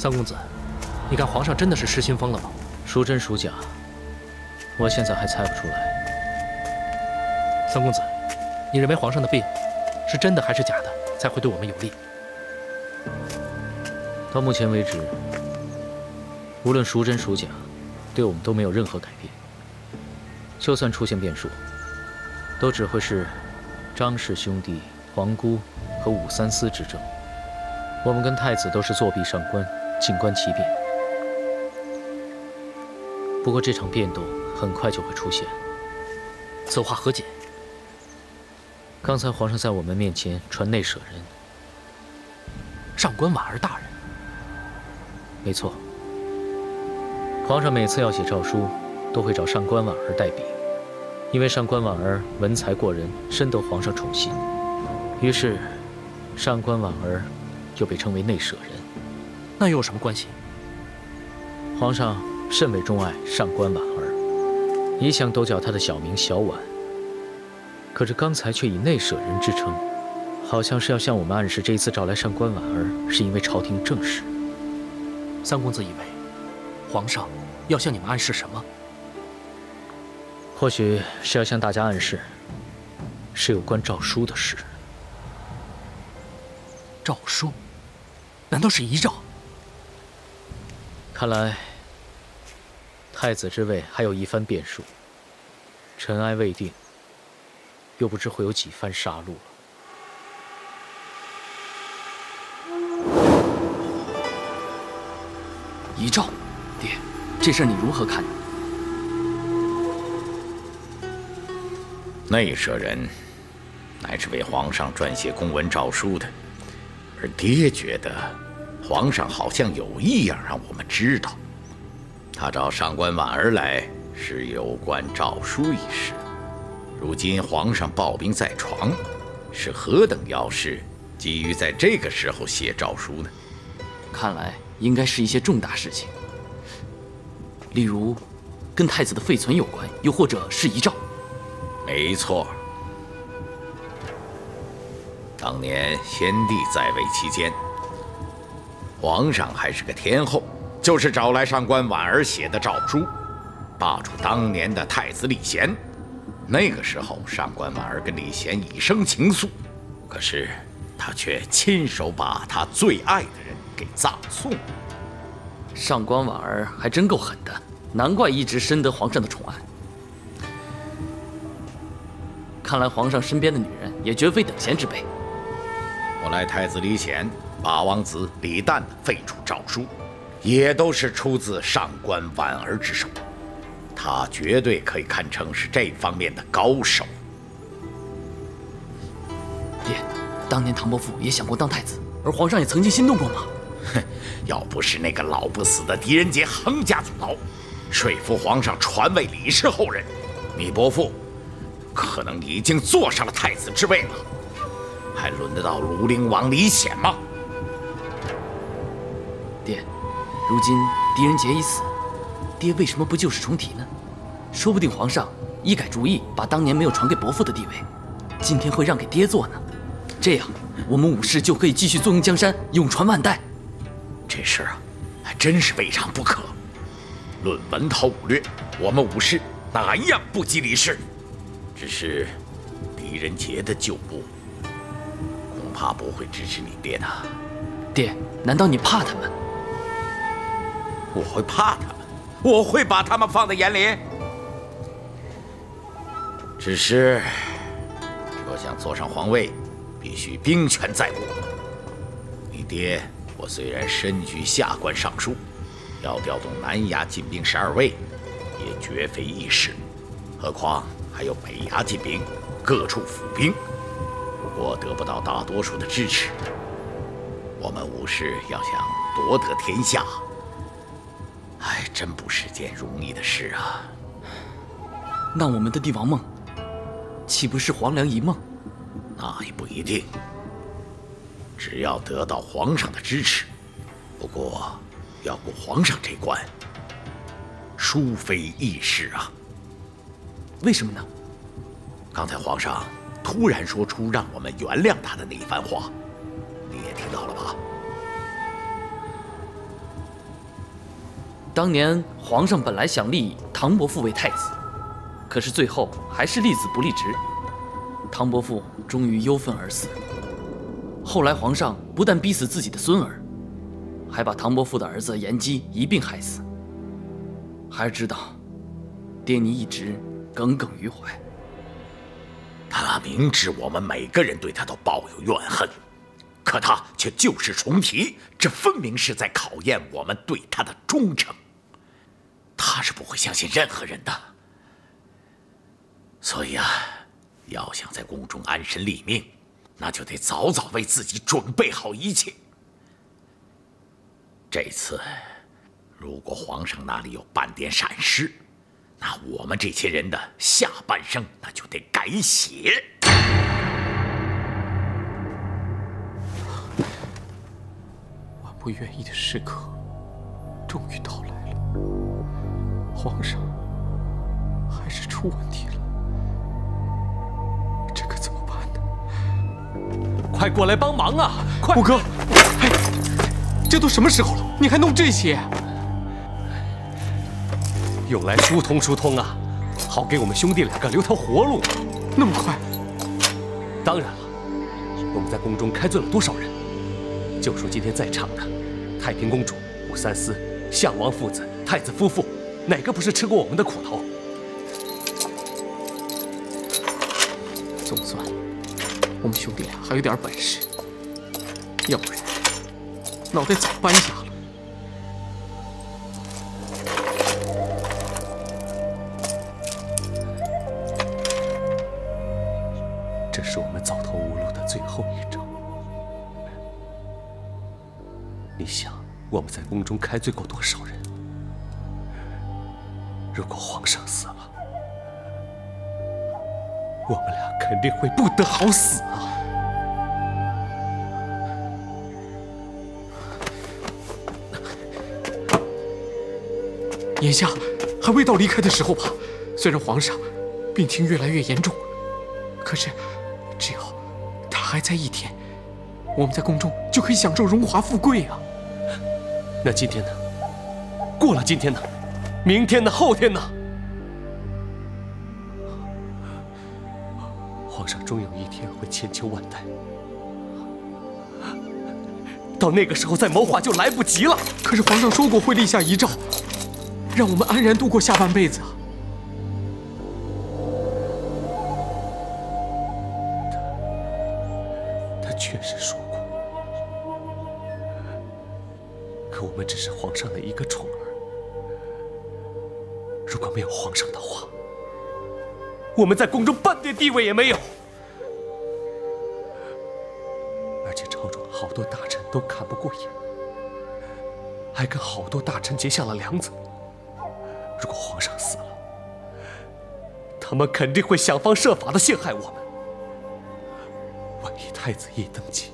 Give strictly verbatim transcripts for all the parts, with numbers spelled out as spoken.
三公子，你看皇上真的是失心疯了吗？ 孰真孰假，我现在还猜不出来。 三公子，你认为皇上的病是真的还是假的，才会对我们有利？ 到目前为止，无论孰真孰假，对我们都没有任何改变。就算出现变数，都只会是张氏兄弟、皇姑和武三思之争。我们跟太子都是作壁上观，静观其变。不过这场变动很快就会出现。 此话何解？ 刚才皇上在我们面前传内舍人， 上官婉儿大人。 没错，皇上每次要写诏书，都会找上官婉儿代笔，因为上官婉儿文才过人，深得皇上宠信。于是，上官婉儿就被称为内舍人。 那又有什么关系？ 皇上甚为钟爱上官婉儿，一向都叫她的小名小婉。可是刚才却以内舍人之称，好像是要向我们暗示，这一次找来上官婉儿是因为朝廷政事。 三公子以为，皇上要向你们暗示什么？ 或许是要向大家暗示，是有关诏书的事。 诏书？难道是遗诏？ 看来太子之位还有一番变数，尘埃未定，又不知会有几番杀戮了。 遗诏，爹，这事你如何看？ 内舍人乃是为皇上撰写公文诏书的，而爹觉得皇上好像有意要让我们知道，他找上官婉儿来是有关诏书一事。如今皇上抱病在床，是何等要事，急于在这个时候写诏书呢？ 看来应该是一些重大事情，例如跟太子的废存有关，又或者是遗诏。 没错，当年先帝在位期间，皇上还是个天后，就是找来上官婉儿写的诏书，罢黜当年的太子李贤。那个时候，上官婉儿跟李贤已生情愫，可是他却亲手把他最爱的人给葬送了。 上官婉儿还真够狠的，难怪一直深得皇上的宠爱。看来皇上身边的女人也绝非等闲之辈。 后来太子李显、八王子李旦废除诏书，也都是出自上官婉儿之手。他绝对可以堪称是这方面的高手。 爹，当年唐伯虎也想过当太子，而皇上也曾经心动过吗？ 哼，要不是那个老不死的狄仁杰横加阻挠，说服皇上传位李氏后人，你伯父可能已经坐上了太子之位了，还轮得到庐陵王李显吗？ 爹，如今狄仁杰已死，爹为什么不旧事重提呢？说不定皇上一改主意，把当年没有传给伯父的地位，今天会让给爹做呢。这样，我们武士就可以继续坐拥江山，永传万代。 这事啊，还真是未尝不可。论文韬武略，我们武士哪一样不及李氏？只是狄仁杰的旧部，恐怕不会支持你爹的。 爹，难道你怕他们？ 我会怕他们？我会把他们放在眼里？只是，若想坐上皇位，必须兵权在握。你爹，我虽然身居下官尚书，要调动南衙进兵十二卫，也绝非易事。何况还有北衙进兵，各处府兵，如果得不到大多数的支持，我们武士要想夺得天下，还真不是件容易的事啊。 那我们的帝王梦，岂不是黄粱一梦？ 那也不一定。只要得到皇上的支持，不过要过皇上这关，殊非易事啊。 为什么呢？ 刚才皇上突然说出让我们原谅他的那一番话，你也听到了吧？ 当年皇上本来想立唐伯父为太子，可是最后还是立子不立侄，唐伯父终于忧愤而死。后来皇上不但逼死自己的孙儿，还把唐伯父的儿子延基一并害死。孩儿知道，爹你一直耿耿于怀。 他明知我们每个人对他都抱有怨恨，可他却旧事重提，这分明是在考验我们对他的忠诚。他是不会相信任何人的。所以啊，要想在宫中安身立命，那就得早早为自己准备好一切。这次，如果皇上那里有半点闪失，那我们这些人的下半生那就得改写。 万不愿意的时刻终于到来了，皇上还是出问题了，这可怎么办呢？ 快过来帮忙啊！快， 五哥，哎，这都什么时候了，你还弄这些？ 用来疏通疏通啊，好给我们兄弟两个留条活路。 那么快？ 当然了，我们在宫中开罪了多少人？就说今天在场的太平公主、武三思、项王父子、太子夫妇，哪个不是吃过我们的苦头？ 总算我们兄弟俩还有点本事，要不然脑袋早搬下了。 这是我们走投无路的最后一招。你想，我们在宫中开罪过多少人？如果皇上死了，我们俩肯定会不得好死啊！ 眼下还未到离开的时候吧？虽然皇上病情越来越严重，可是只要他还在一天，我们在宫中就可以享受荣华富贵啊！ 那今天呢？过了今天呢？明天呢？后天呢？皇上终有一天会千秋万代，到那个时候再谋划就来不及了。 可是皇上说过会立下遗诏，让我们安然度过下半辈子啊！ 他他确实说过，可我们只是皇上的一个宠儿。如果没有皇上的话，我们在宫中半点地位也没有。而且朝中好多大臣都看不过眼，还跟好多大臣结下了梁子。如果皇上死了，他们肯定会想方设法的陷害我们。万一太子一登基，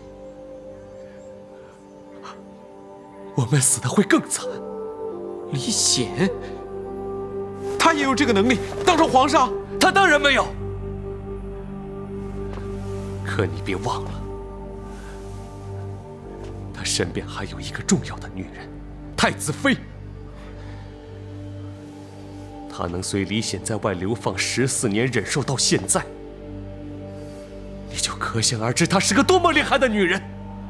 我们死的会更惨。 李显，他也有这个能力当上皇上？ 他当然没有。可你别忘了，他身边还有一个重要的女人，太子妃。他能随李显在外流放十四年，忍受到现在，你就可想而知她是个多么厉害的女人。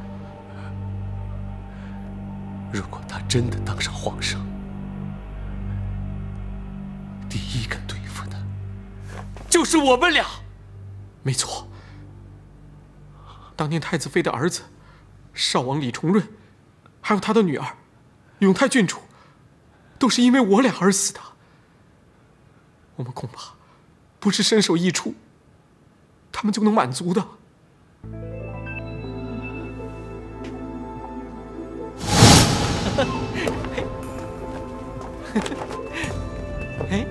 如果她真的当上皇上，第一个对付的就是我们俩。 没错，当年太子妃的儿子少王李重润，还有他的女儿永泰郡主，都是因为我俩而死的。我们恐怕不是身首异处，他们就能满足的。哎，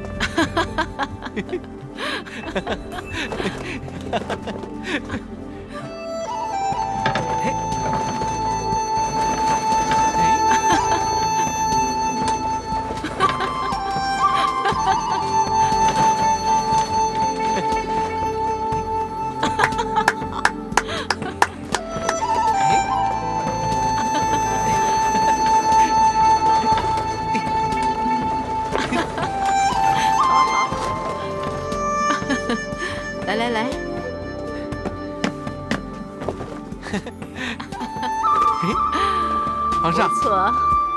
皇上， 不错。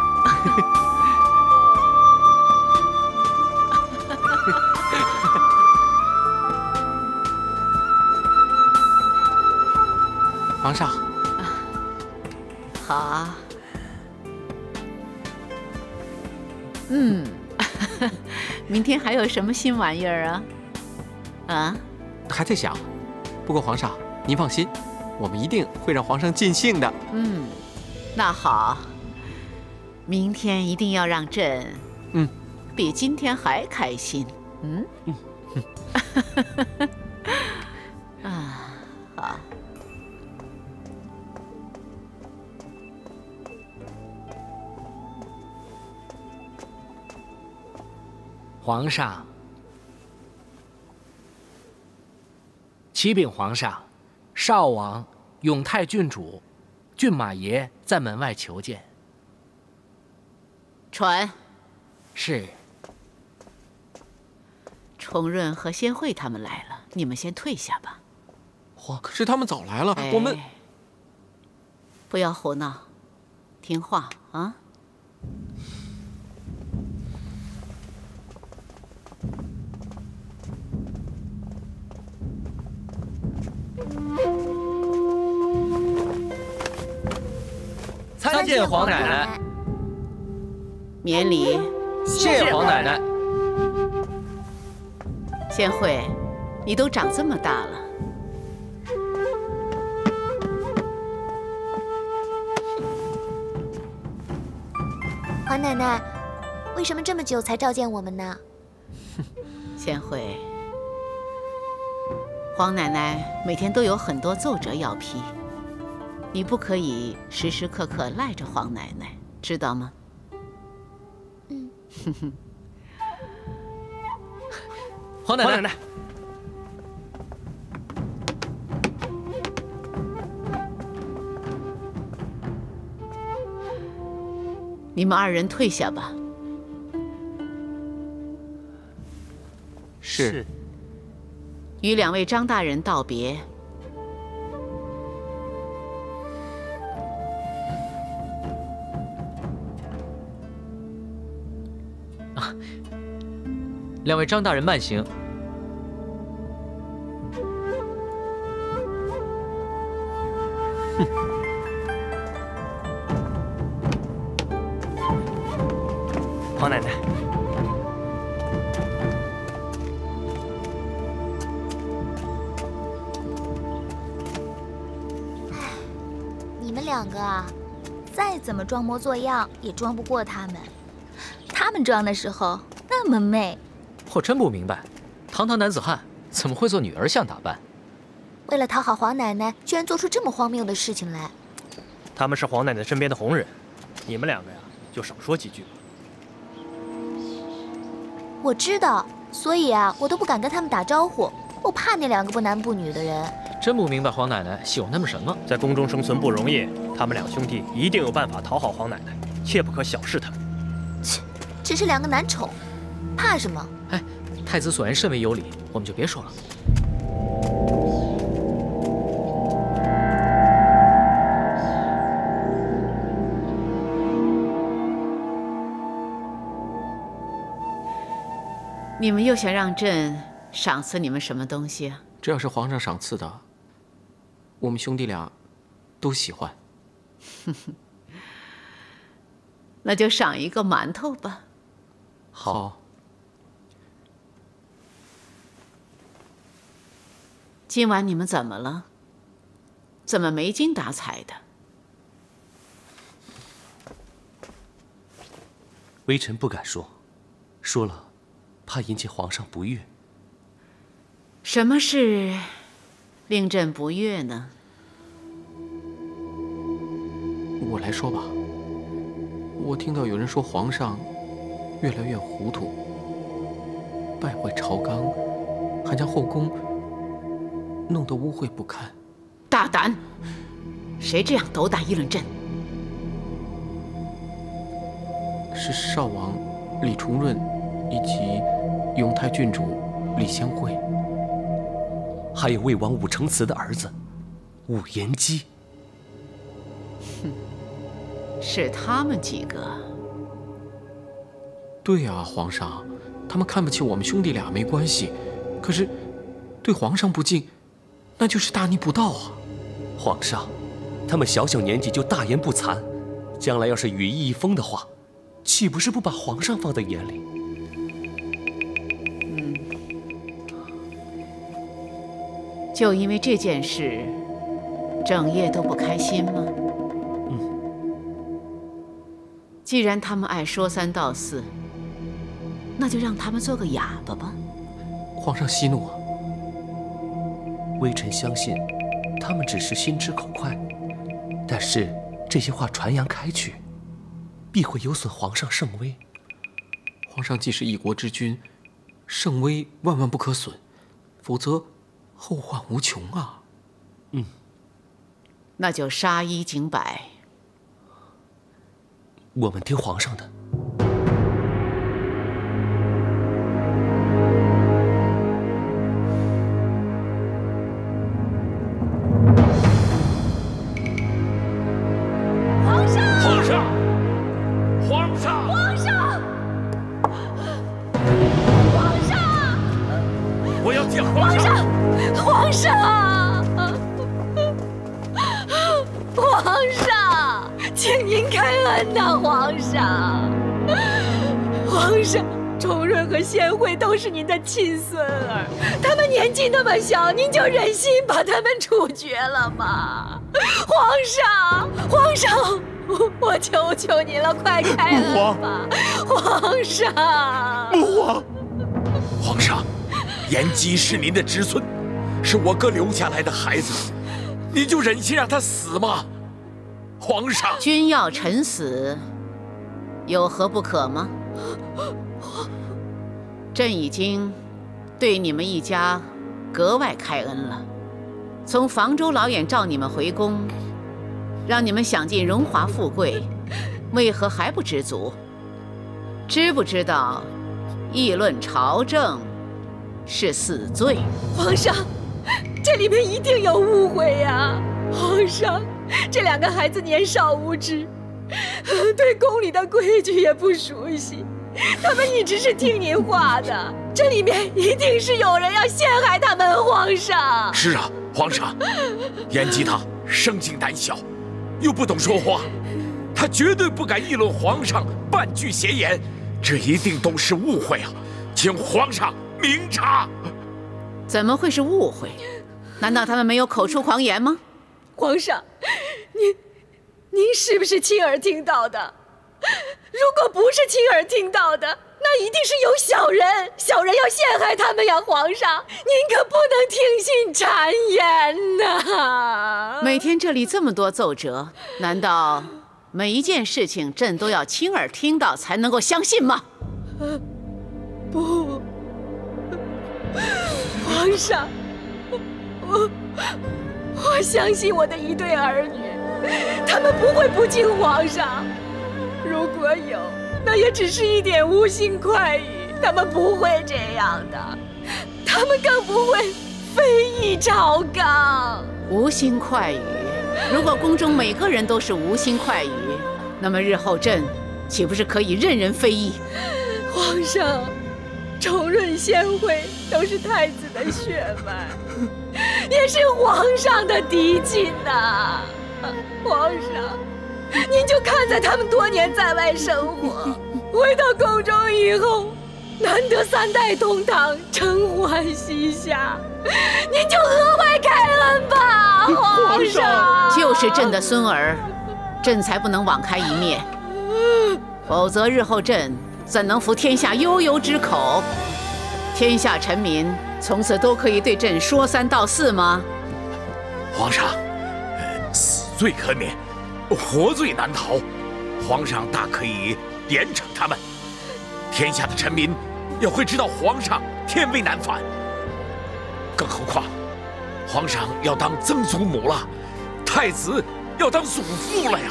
皇上， 好啊。嗯，明天还有什么新玩意儿啊？啊？ 还在想。不过皇上，您放心，我们一定会让皇上尽兴的。 嗯，那好，明天一定要让朕， 嗯， 比今天还开心。嗯嗯。啊，好。 皇上，启禀皇上，少王、永泰郡主、骏马爷在门外求见。 传。 是。 重润和先惠他们来了，你们先退下吧。 皇，可是他们早来了，我们不要胡闹，听话啊。 参见皇奶奶。 免礼。 谢皇奶奶。 先惠，你都长这么大了。 皇奶奶，为什么这么久才召见我们呢？ 先惠，皇奶奶每天都有很多奏折要批，你不可以时时刻刻赖着皇奶奶，知道吗？ 嗯。 皇奶奶，奶奶， 你们二人退下吧。 是。 与两位张大人道别。 啊，两位张大人慢行。 皇奶奶， 你们两个啊，再怎么装模作样也装不过他们。他们装的时候那么媚。 我真不明白，堂堂男子汉怎么会做女儿相打扮？ 为了讨好皇奶奶，居然做出这么荒谬的事情来。 他们是皇奶奶身边的红人，你们两个呀，就少说几句吧。 我知道，所以啊，我都不敢跟他们打招呼，我怕那两个不男不女的人。 真不明白皇奶奶喜欢他们什么。 在宫中生存不容易，他们两兄弟一定有办法讨好皇奶奶，切不可小视他们。 切，只是两个男宠，怕什么？ 哎，太子所言甚为有理，我们就别说了。 你们又想让朕赏赐你们什么东西啊？ 这要是皇上赏赐的，我们兄弟俩都喜欢。 那就赏一个馒头吧。 好。 今晚你们怎么了？怎么没精打采的？ 微臣不敢说，说了，怕引起皇上不悦。 什么事令朕不悦呢？ 我来说吧。我听到有人说皇上越来越糊涂，败坏朝纲，还将后宫弄得污秽不堪。 大胆！谁这样斗胆议论朕？ 是少王李重润以及永泰郡主李先惠， 还有魏王武承祠的儿子武延基。 哼，是他们几个。 对啊，皇上，他们看不起我们兄弟俩没关系，可是对皇上不敬，那就是大逆不道啊！ 皇上，他们小小年纪就大言不惭，将来要是羽翼一丰的话，岂不是不把皇上放在眼里？ 嗯，就因为这件事，整夜都不开心吗？ 嗯。 既然他们爱说三道四，那就让他们做个哑巴吧。 皇上息怒啊！ 微臣相信，他们只是心直口快，但是这些话传扬开去，必会有损皇上圣威。 皇上既是一国之君，圣威万万不可损，否则后患无穷啊！ 嗯， 那就杀一儆百。 我们听皇上的。 皇上，皇上， 皇上，皇上， 我要见皇上！ 皇上，皇上，请您开恩呐，皇上！皇上，崇润和贤惠都是您的亲孙儿，他们年纪那么小，您就忍心把他们处决了吗？皇上，皇上！我求求你了，快开恩吧，皇上！ 母皇，皇上，延吉是您的侄孙，是我哥留下来的孩子，您就忍心让他死吗？皇上， 君要臣死，有何不可吗？朕已经对你们一家格外开恩了，从房州老远召你们回宫，让你们享尽荣华富贵，为何还不知足？知不知道，议论朝政是死罪？ 皇上，这里面一定有误会呀！皇上，这两个孩子年少无知，对宫里的规矩也不熟悉，他们一直是听您话的，这里面一定是有人要陷害他们。皇上， 是啊，皇上，延吉他生性胆小，又不懂说话，他绝对不敢议论皇上半句闲言，这一定都是误会啊，请皇上明察。 怎么会是误会？难道他们没有口出狂言吗？ 皇上，您您是不是亲耳听到的？如果不是亲耳听到的，那一定是有小人，小人要陷害他们呀！皇上，您可不能听信谗言呐！ 每天这里这么多奏折，难道每一件事情朕都要亲耳听到才能够相信吗？ 不，皇上，我我相信我的一对儿女，他们不会不敬皇上。如果有，那也只是一点无心快语，他们不会这样的，他们更不会非议朝纲。 无心快语，如果宫中每个人都是无心快语，那么日后朕岂不是可以任人非议？ 皇上，崇润贤惠都是太子的血脉，也是皇上的嫡亲呐。皇上，您就看在他们多年在外生活，回到宫中以后，难得三代同堂，承欢膝下，您就额外开恩吧，皇上。 就是朕的孙儿，朕才不能网开一面，否则日后朕怎能服天下悠悠之口？天下臣民从此都可以对朕说三道四吗？ 皇上，呃，死罪可免，活罪难逃，皇上大可以严惩他们。天下的臣民也会知道皇上天威难反。更何况，皇上要当曾祖母了，太子要当祖父了呀。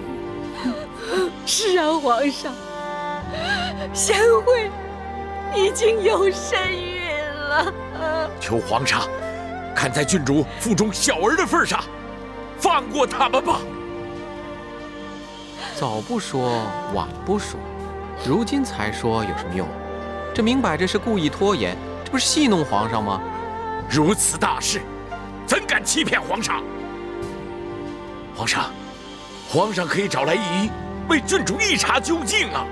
是啊，皇上，贤惠已经有身孕了。 求皇上看在郡主腹中小儿的份上，放过他们吧。 早不说，晚不说，如今才说有什么用？这明摆着是故意拖延，这不是戏弄皇上吗？ 如此大事，怎敢欺骗皇上？皇上，皇上可以找来御医，为郡主一查究竟啊！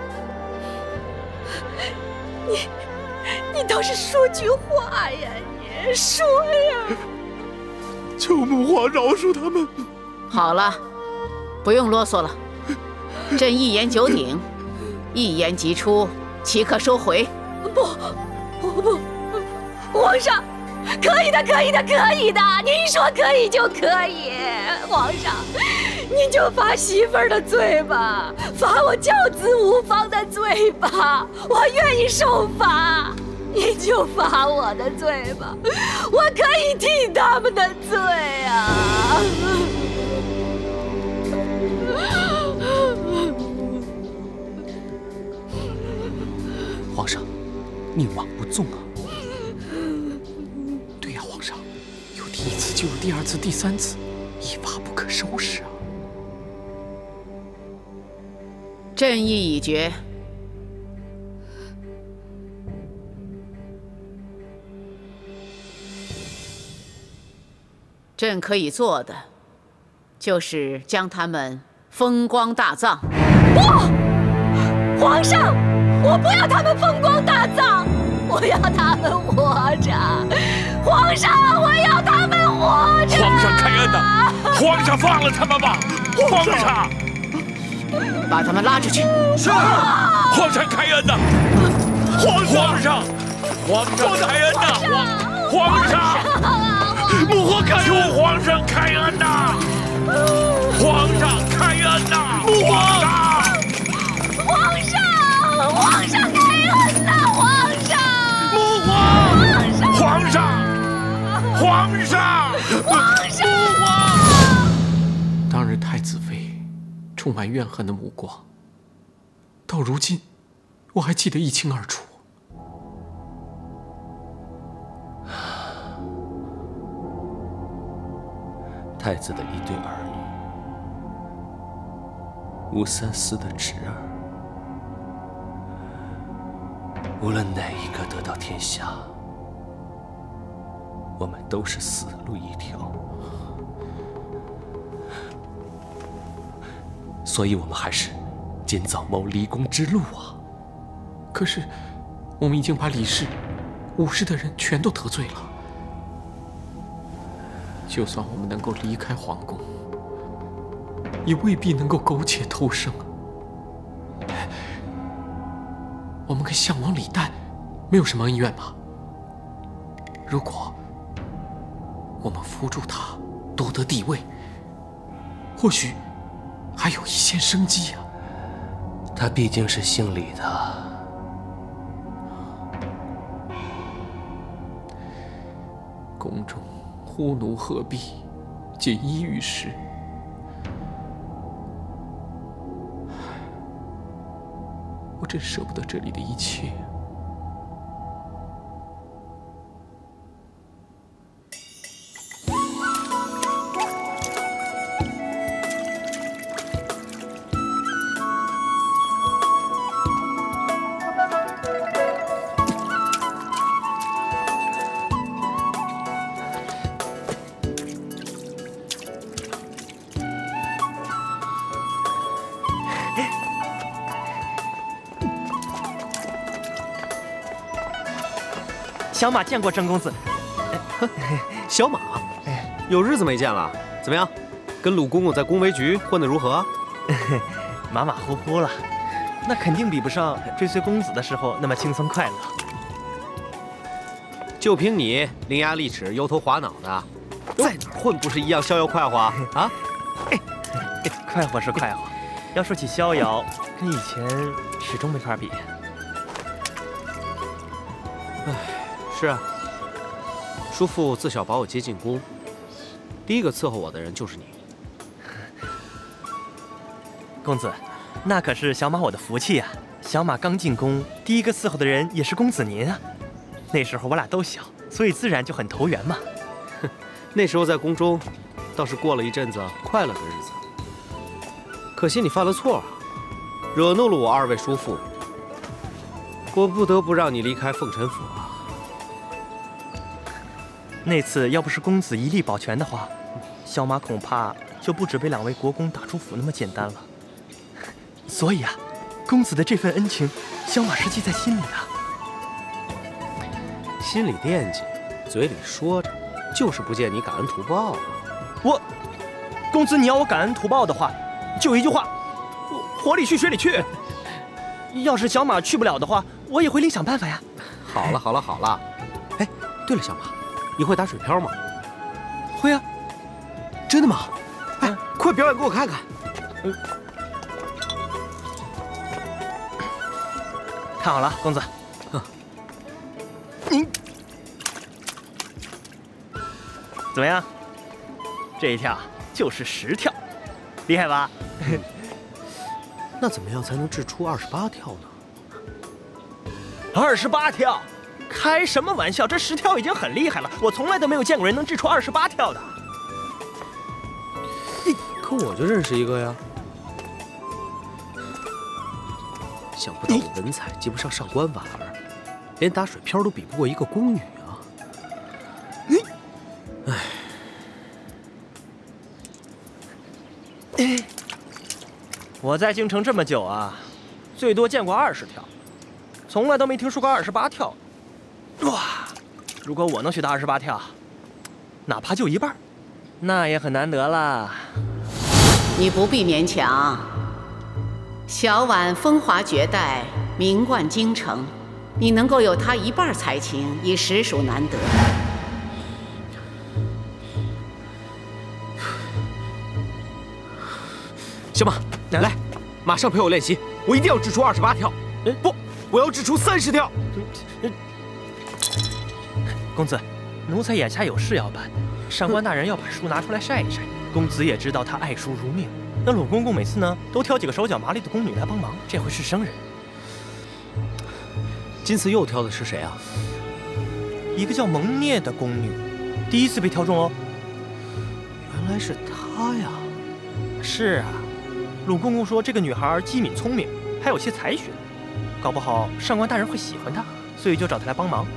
你，你倒是说句话呀！你说呀！ 求母皇饶恕他们。 好了，不用啰嗦了。朕一言九鼎，一言即出，岂可收回？ 不，不不，皇上，可以的，可以的，可以的。您说可以就可以。皇上，您就罚媳妇儿的罪吧，罚我教子无方的罪吧，我愿意受罚。您就罚我的罪吧，我可以替他们的罪啊！ 皇上，宁枉不纵啊！ 对呀，皇上，有第一次就有第二次、第三次，一发不可收拾啊！ 朕意已决。朕可以做的，就是将他们风光大葬。 不，皇上，我不要他们风光大葬，我要他们活着。皇上，我要他们活着。 皇上开恩呐！皇上放了他们吧！皇上， 把他们拉出去。 是。皇上开恩呐！皇皇上，皇上开恩呐！皇上。母皇开恩！求皇上开恩呐！皇上开恩呐！母皇！ 皇上！皇上开恩呐！皇上！ 母皇！皇上！皇上！ 皇上！ 母皇！ 当日太子妃充满怨恨的目光，到如今我还记得一清二楚。 太子的一对儿女，吴三思的侄儿，无论哪一个得到天下，我们都是死路一条。所以，我们还是尽早谋立功之路啊！ 可是，我们已经把李氏、武氏的人全都得罪了。就算我们能够离开皇宫，也未必能够苟且偷生。我们跟项王李旦没有什么恩怨吧？如果我们扶助他夺得帝位，或许还有一线生机啊。 他毕竟是姓李的。 宫中呼奴鹤壁，锦衣玉食，我真舍不得这里的一切。 小马见过郑公子。 小马，有日子没见了，怎么样？跟鲁公公在宫闱局混得如何？ 马马虎虎了，那肯定比不上追随公子的时候那么轻松快乐。 就凭你伶牙俐齿、油头滑脑的，在哪混不是一样逍遥快活啊？ 快活是快活，要说起逍遥，跟以前始终没法比。 唉。是啊，叔父自小把我接进宫，第一个伺候我的人就是你。 公子，那可是小马我的福气啊！小马刚进宫，第一个伺候的人也是公子您啊。那时候我俩都小，所以自然就很投缘嘛。 那时候在宫中，倒是过了一阵子快乐的日子。 可惜你犯了错，惹怒了我二位叔父，我不得不让你离开凤尘府啊。 那次要不是公子一力保全的话，小马恐怕就不止被两位国公打出府那么简单了。所以啊，公子的这份恩情，小马是记在心里的。 心里惦记，嘴里说着，就是不见你感恩图报啊。 我，公子，你要我感恩图报的话，就一句话：火里去，水里去。要是小马去不了的话，我也会另想办法呀。 好了好了好了，哎，对了，小马，你会打水漂吗？ 会啊。真的吗？哎，嗯、快表演给我看看。 嗯。看好了，公子。嗯。你怎么样？这一跳就是十跳，厉害吧？ 那怎么样才能掷出二十八跳呢？ 二十八跳？开什么玩笑！这十跳已经很厉害了，我从来都没有见过人能掷出二十八跳的。 可我就认识一个呀。想不到我文采及不上上官婉儿，连打水漂都比不过一个宫女啊！你，唉。 我在京城这么久啊，最多见过二十跳，从来都没听说过二十八跳。哇，如果我能学到二十八跳，哪怕就一半，那也很难得啦。 你不必勉强。小婉风华绝代，名冠京城，你能够有她一半才情，已实属难得。 小马，来，马上陪我练习，我一定要掷出二十八跳。不，我要掷出三十跳。 公子，奴才眼下有事要办，上官大人要把书拿出来晒一晒。公子也知道他爱书如命，那鲁公公每次呢都挑几个手脚麻利的宫女来帮忙，这回是生人。 今次又挑的是谁啊？ 一个叫蒙聂的宫女，第一次被挑中哦。 原来是她呀！ 是啊，鲁公公说这个女孩机敏聪明，还有些才学，搞不好上官大人会喜欢她，所以就找她来帮忙。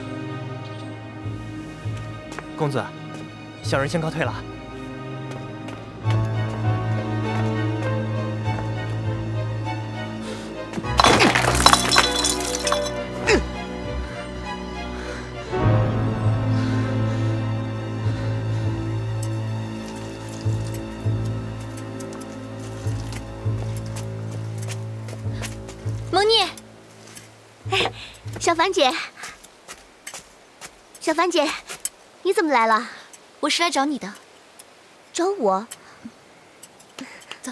公子，小人先告退了。 蒙聂，哎，小凡姐，小凡姐，你怎么来了？ 我是来找你的。 找我？ 走。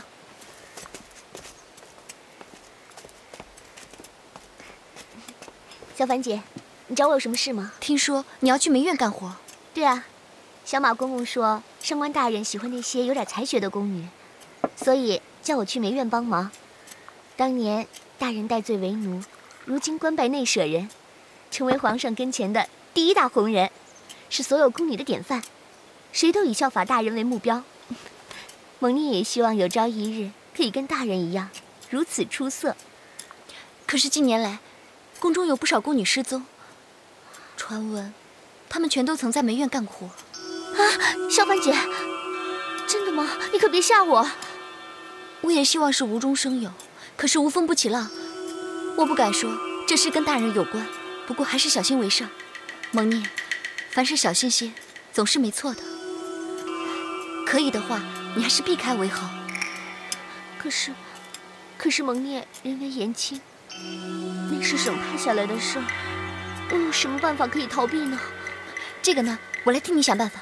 小凡姐，你找我有什么事吗？ 听说你要去梅院干活。 对啊，小马公公说上官大人喜欢那些有点才学的宫女，所以叫我去梅院帮忙。当年大人戴罪为奴，如今官拜内舍人，成为皇上跟前的第一大红人，是所有宫女的典范，谁都以效法大人为目标。蒙聂也希望有朝一日可以跟大人一样如此出色。 可是近年来，宫中有不少宫女失踪，传闻她们全都曾在梅院干活。 啊，小凡姐，真的吗？你可别吓我。 我也希望是无中生有，可是无风不起浪，我不敢说这事跟大人有关，不过还是小心为上。蒙聂，凡事小心些，总是没错的。可以的话，你还是避开为好。 可是，可是蒙聂人微言轻，那是省派下来的事儿，我有什么办法可以逃避呢？ 这个呢，我来替你想办法。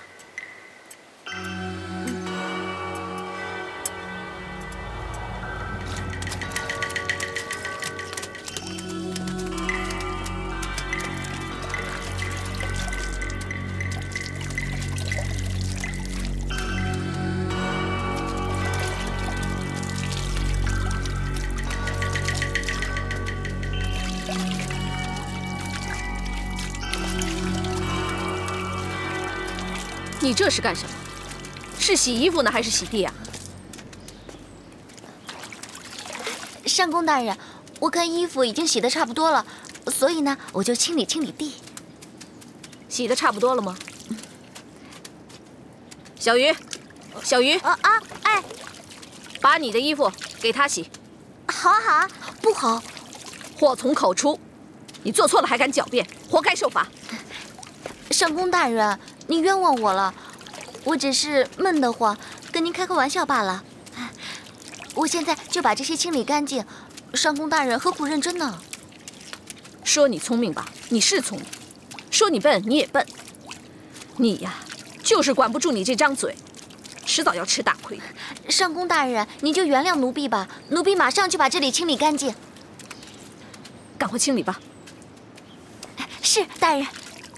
你这是干什么？是洗衣服呢，还是洗地啊？ 上宫大人，我看衣服已经洗得差不多了，所以呢，我就清理清理地。 洗得差不多了吗？小鱼，小鱼， 啊啊，哎， 把你的衣服给他洗。 好好啊，不好， 祸从口出，你做错了还敢狡辩，活该受罚。 上宫大人，你冤枉我了，我只是闷得慌，跟您开个玩笑罢了。我现在就把这些清理干净，上宫大人何苦认真呢？ 说你聪明吧，你是聪明；说你笨，你也笨。你呀，就是管不住你这张嘴，迟早要吃大亏的。 上宫大人，您就原谅奴婢吧，奴婢马上就把这里清理干净。 赶快清理吧。 是，大人。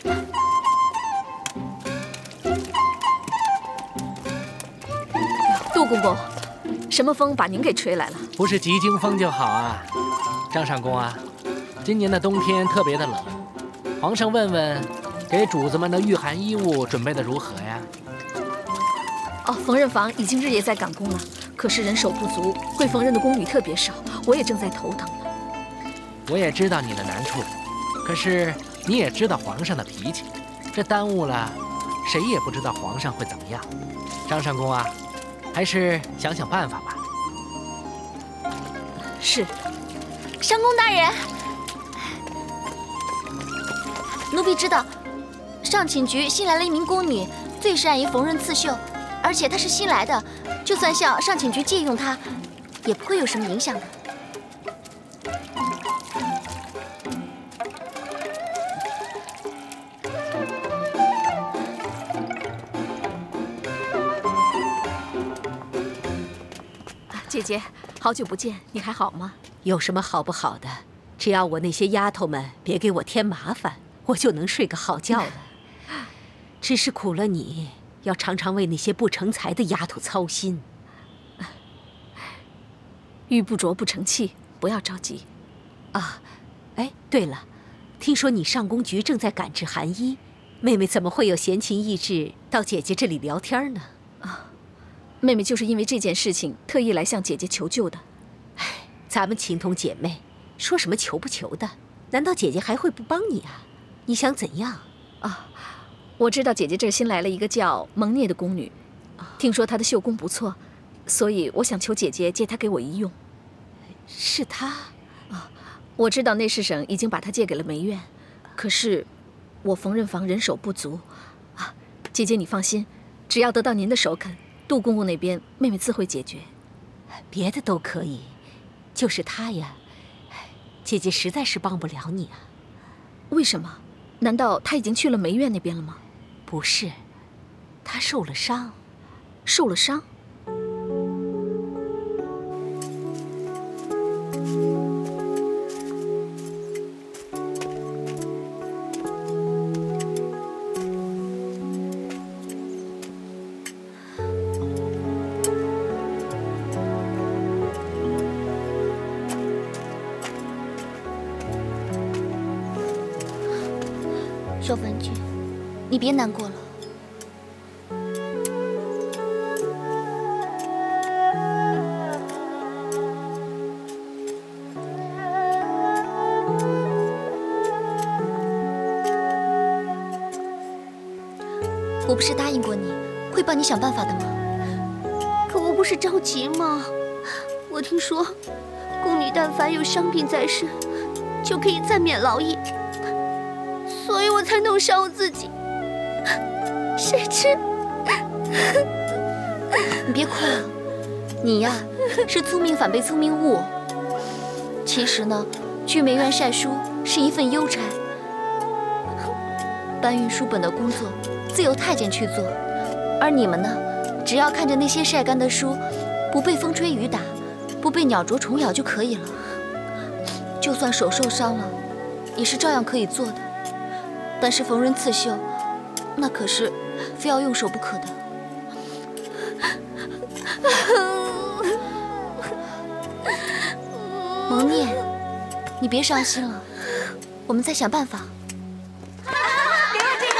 杜公公，什么风把您给吹来了？ 不是急惊风就好啊。张上宫啊，今年的冬天特别的冷，皇上问问，给主子们的御寒衣物准备的如何呀？ 哦，缝纫房已经日夜在赶工了，可是人手不足，会缝纫的宫女特别少，我也正在头疼呢。 我也知道你的难处，可是你也知道皇上的脾气，这耽误了，谁也不知道皇上会怎么样。张上宫啊，还是想想办法吧。 是， 上宫大人，奴婢知道，上寝局新来了一名宫女，最善于缝纫刺绣，而且她是新来的，就算向上寝局借用她，也不会有什么影响的。 姐姐，好久不见，你还好吗？ 有什么好不好的？只要我那些丫头们别给我添麻烦，我就能睡个好觉了。只是苦了你，要常常为那些不成才的丫头操心。 玉不琢不成器，不要着急。 啊，哎，对了，听说你上宫局正在赶制寒衣，妹妹怎么会有闲情逸致到姐姐这里聊天呢？ 啊，妹妹就是因为这件事情特意来向姐姐求救的。 哎，咱们情同姐妹，说什么求不求的？难道姐姐还会不帮你啊？你想怎样？ 啊，我知道姐姐这儿新来了一个叫蒙聂的宫女，听说她的绣工不错，所以我想求姐姐借她给我一用。 是她？ 啊，我知道内侍省已经把她借给了梅院，可是我缝纫房人手不足啊。姐姐你放心，只要得到您的首肯，杜公公那边妹妹自会解决。 别的都可以，就是她呀，姐姐实在是帮不了你啊。 为什么？难道她已经去了梅院那边了吗？ 不是，她受了伤。 受了伤？ 少凡君，你别难过了。我不是答应过你会帮你想办法的吗？ 可我不是着急吗？我听说，宫女但凡有伤病在身，就可以暂免劳役。所以我才弄伤我自己，谁知…… 你别哭了，你呀是聪明反被聪明误。其实呢，去梅院晒书是一份邮差，搬运书本的工作自有太监去做，而你们呢，只要看着那些晒干的书，不被风吹雨打，不被鸟啄虫咬就可以了。就算手受伤了，也是照样可以做的。但是缝纫刺绣，那可是非要用手不可的。蒙聂，你别伤心了，我们再想办法。 给我这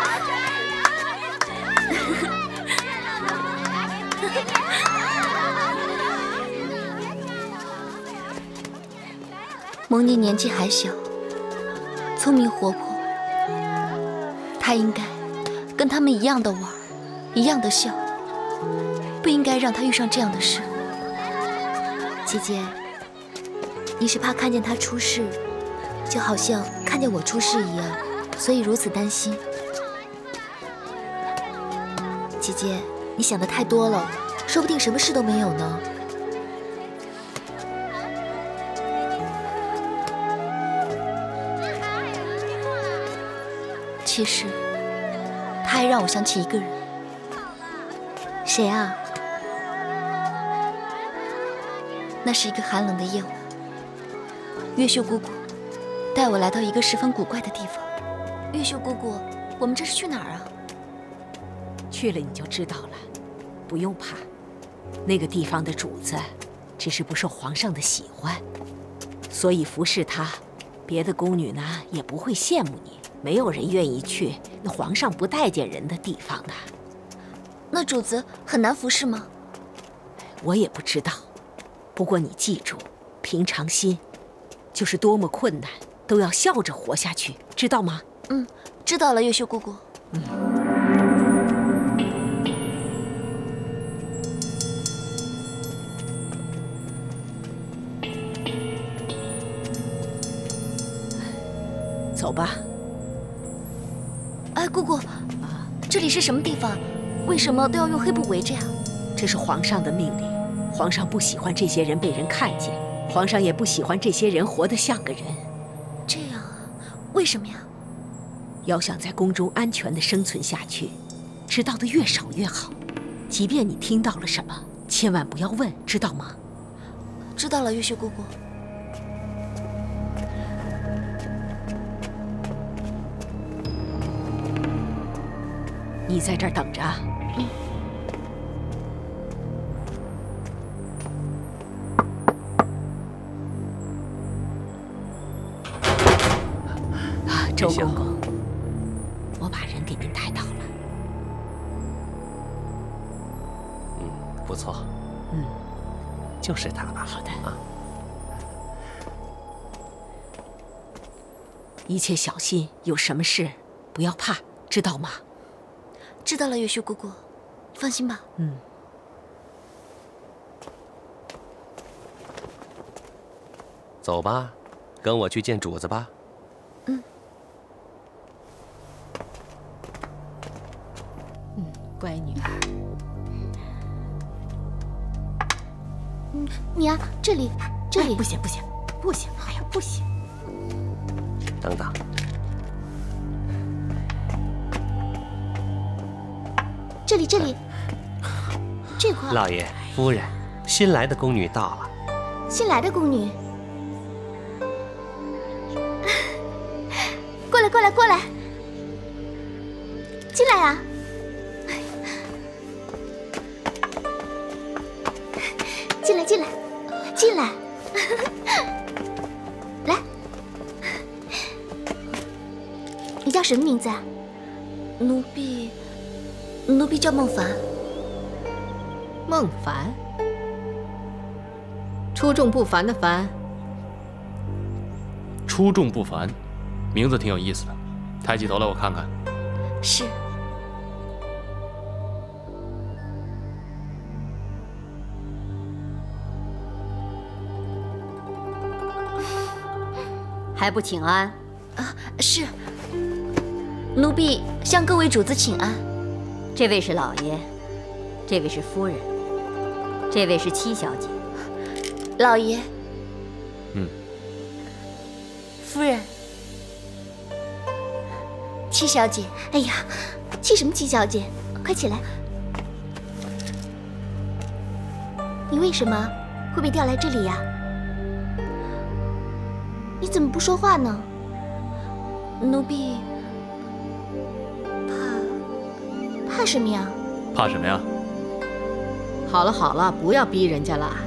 个！ 蒙妮年纪还小，聪明活泼，她应该跟他们一样的玩，一样的笑，不应该让她遇上这样的事。姐姐，你是怕看见她出事，就好像看见我出事一样，所以如此担心。姐姐，你想的太多了，说不定什么事都没有呢。其实，他还让我想起一个人。谁啊？那是一个寒冷的夜晚，月秀姑姑带我来到一个十分古怪的地方。月秀姑姑，我们这是去哪儿啊？ 去了你就知道了，不用怕。那个地方的主子只是不受皇上的喜欢，所以服侍他，别的宫女呢也不会羡慕你。没有人愿意去那皇上不待见人的地方的。 那主子很难服侍吗？ 我也不知道，不过你记住，平常心，就是多么困难都要笑着活下去，知道吗？ 嗯，知道了，月秀姑姑。 嗯。走吧。 哎，姑姑，这里是什么地方？为什么都要用黑布围着呀？ 这是皇上的命令，皇上不喜欢这些人被人看见，皇上也不喜欢这些人活得像个人。 这样啊？为什么呀？ 要想在宫中安全地生存下去，知道的越少越好。即便你听到了什么，千万不要问，知道吗？ 知道了，月秀姑姑。 你在这儿等着。 嗯。 啊，周公公，我把人给您带到了。 嗯，不错。 嗯， 就是他吧。 好的。 啊。 一切小心，有什么事不要怕，知道吗？ 知道了，月秀姑姑，放心吧。 嗯。 走吧，跟我去见主子吧。 嗯。 嗯，乖女儿。 嗯，你啊，这里，这里。 哎，不行不行不行！哎呀，不行！ 等等。 这里，这里，这块。 老爷、夫人，新来的宫女到了。 新来的宫女，过来，过来，过来，进来啊！进来，进来，进来，来。你叫什么名字啊？奴婢。奴婢叫孟凡。 孟凡，出众不凡的凡。 出众不凡，名字挺有意思的。抬起头来，我看看。 是。 还不请安？ 啊，是。奴婢向各位主子请安。 这位是老爷，这位是夫人，这位是七小姐。 老爷。 嗯。 夫人。七小姐。哎呀，七什么七小姐？快起来！你为什么会被调来这里呀？你怎么不说话呢？奴婢。怕什么呀？ 怕什么呀？ 好了好了，不要逼人家了。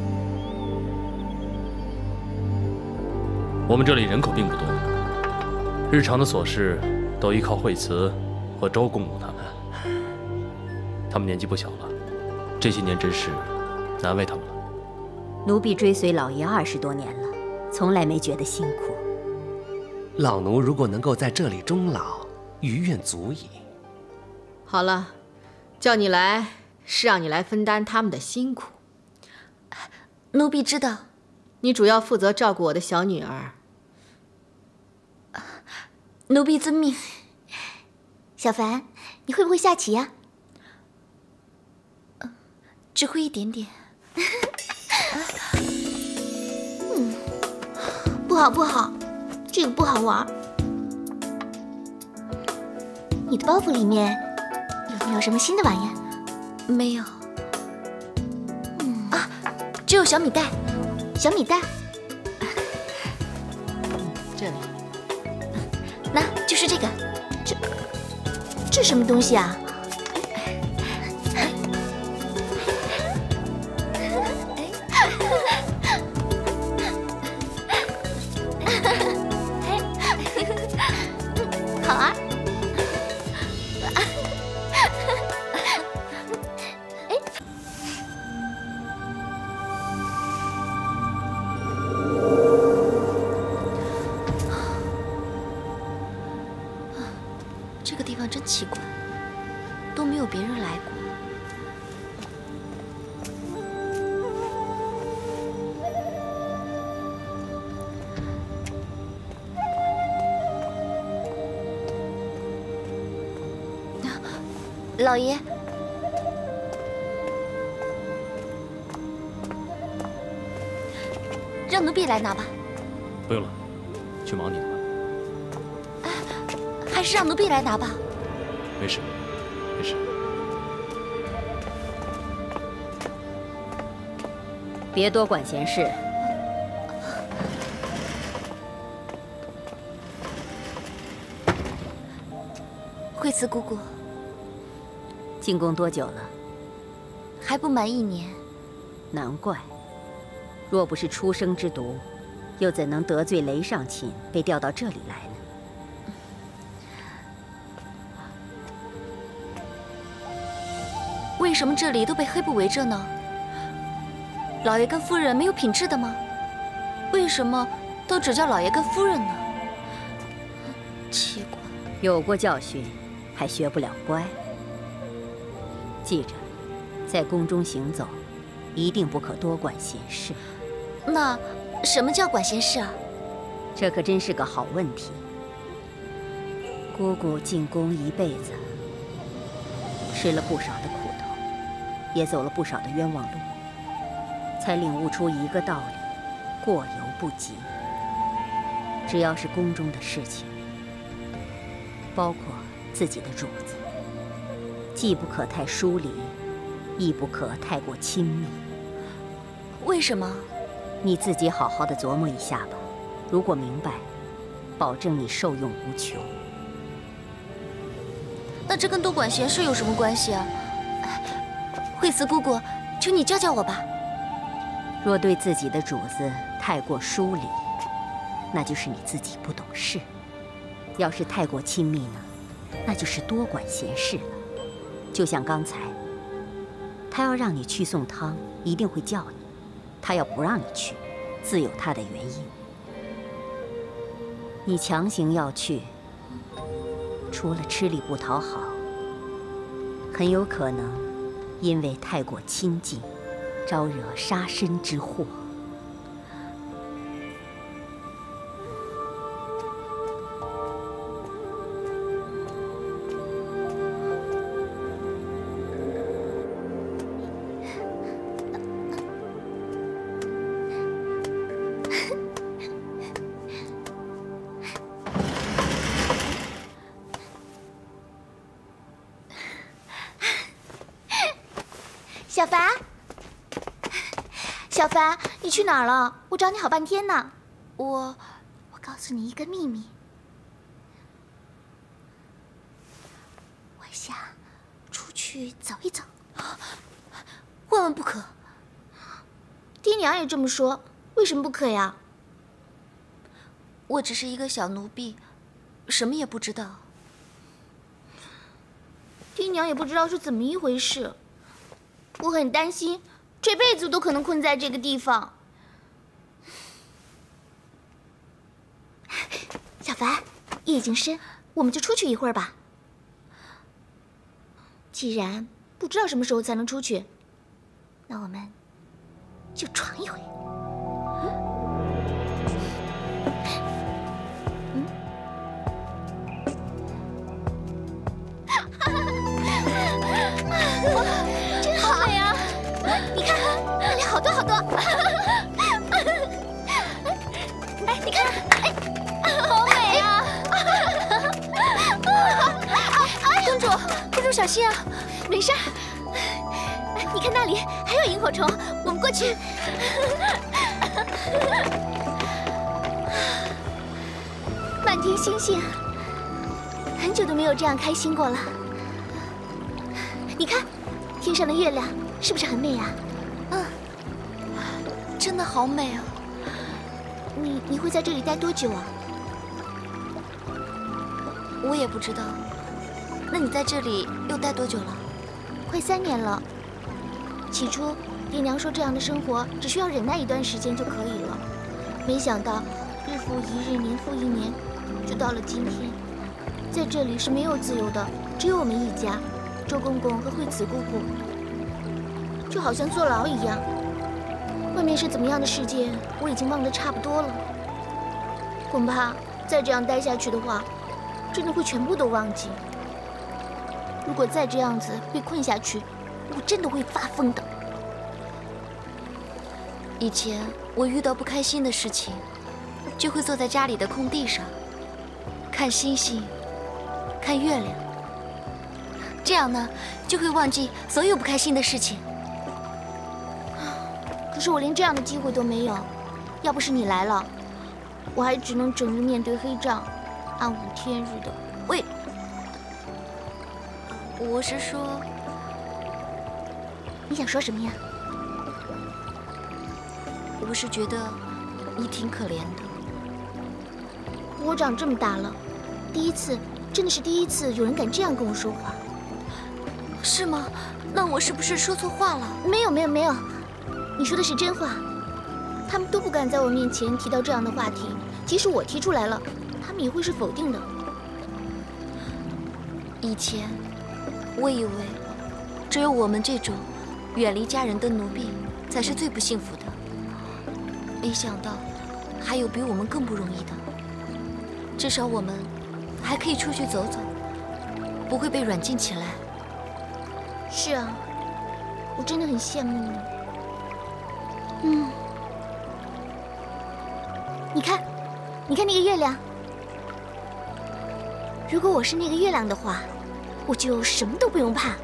我们这里人口并不多，日常的琐事都依靠惠慈和周公公他们。他们年纪不小了，这些年之事难为他们了。 奴婢追随老爷二十多年了， 从来没觉得辛苦。 老奴如果能够在这里终老，余愿足矣。 好了，叫你来是让你来分担他们的辛苦。 奴婢知道。 你主要负责照顾我的小女儿。 奴婢遵命。小凡，你会不会下棋呀？呃，只会一点点。嗯，不好不好，这个不好玩。你的包袱里面有没有什么新的玩意？没有。嗯啊，只有小米袋。小米袋。 这里。 那就是这个。这这什么东西啊？好啊。这个地方真奇怪，都没有别人来过。老爷，让奴婢来拿吧。 不用了，去忙你的吧。 还是让奴婢来拿吧。 没事，没事。 别多管闲事。 惠慈姑姑， 进宫多久了？ 还不满一年。 难怪，若不是出生之毒，又怎能得罪雷上卿，被调到这里来呢？ 为什么这里都被黑布围着呢？老爷跟夫人没有品质的吗？为什么都只叫老爷跟夫人呢？奇怪。 有过教训，还学不了乖。记着，在宫中行走，一定不可多管闲事。 那什么叫管闲事啊？ 这可真是个好问题。姑姑进宫一辈子，吃了不少的苦头，也走了不少的冤枉路，才领悟出一个道理：过犹不及。只要是宫中的事情，包括自己的主子，既不可太疏离，亦不可太过亲密。 为什么？ 你自己好好的琢磨一下吧。如果明白，保证你受用无穷。 那这跟多管闲事有什么关系啊？惠慈姑姑，求你教教我吧。 若对自己的主子太过疏离，那就是你自己不懂事；要是太过亲密呢，那就是多管闲事了。就像刚才，他要让你去送汤，一定会叫你；他要不让你去，自有他的原因。你强行要去，除了吃力不讨好，很有可能因为太过亲近，招惹杀身之祸。 小凡，小凡，你去哪儿了？我找你好半天呢。我，我告诉你一个秘密。我想出去走一走，万万不可。爹娘也这么说，为什么不可呀？我只是一个小奴婢，什么也不知道。爹娘也不知道是怎么一回事。我很担心，这辈子都可能困在这个地方。 夜已经深，我们就出去一会儿吧。既然不知道什么时候才能出去，那我们就闯一回。嗯。嗯。真好美啊！你看，那里好多好多。哎，你看，哎，好美啊！公主，公主小心啊！没事儿。你看那里还有萤火虫，我们过去。满天星星，很久都没有这样开心过了。你看，天上的月亮是不是很美呀？嗯，真的好美啊！你你会在这里待多久啊？我也不知道。那你在这里又待多久了？快三年了。起初，爹娘说这样的生活只需要忍耐一段时间就可以了，没想到日复一日，年复一年，就到了今天。在这里是没有自由的，只有我们一家，周公公和惠子姑姑，就好像坐牢一样。外面是怎么样的世界，我已经忘得差不多了。恐怕再这样待下去的话，真的会全部都忘记。如果再这样子被困下去，我真的会发疯的。以前我遇到不开心的事情，就会坐在家里的空地上，看星星，看月亮，这样呢，就会忘记所有不开心的事情。可是我连这样的机会都没有，要不是你来了，我还只能整日面对黑帐，暗无天日的。喂，我是说，你想说什么呀？我是觉得你挺可怜的。我长这么大了，第一次，真的是第一次有人敢这样跟我说话。是吗？那我是不是说错话了？没有没有没有，你说的是真话。他们都不敢在我面前提到这样的话题，即使我提出来了，他们也会是否定的。以前，我以为只有我们这种远离家人的奴婢才是最不幸福的，没想到还有比我们更不容易的。至少我们还可以出去走走，不会被软禁起来。是啊，我真的很羡慕你。嗯，你看，你看那个月亮。如果我是那个月亮的话，我就什么都不用怕，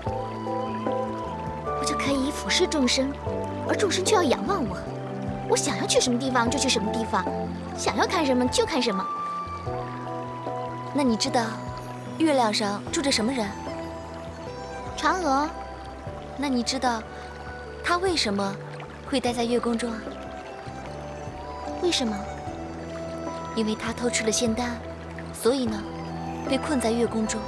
我就可以俯视众生，而众生却要仰望我。我想要去什么地方就去什么地方，想要看什么就看什么。那你知道月亮上住着什么人？嫦娥。那你知道她为什么会待在月宫中啊？为什么？因为她偷吃了仙丹，所以呢，被困在月宫中。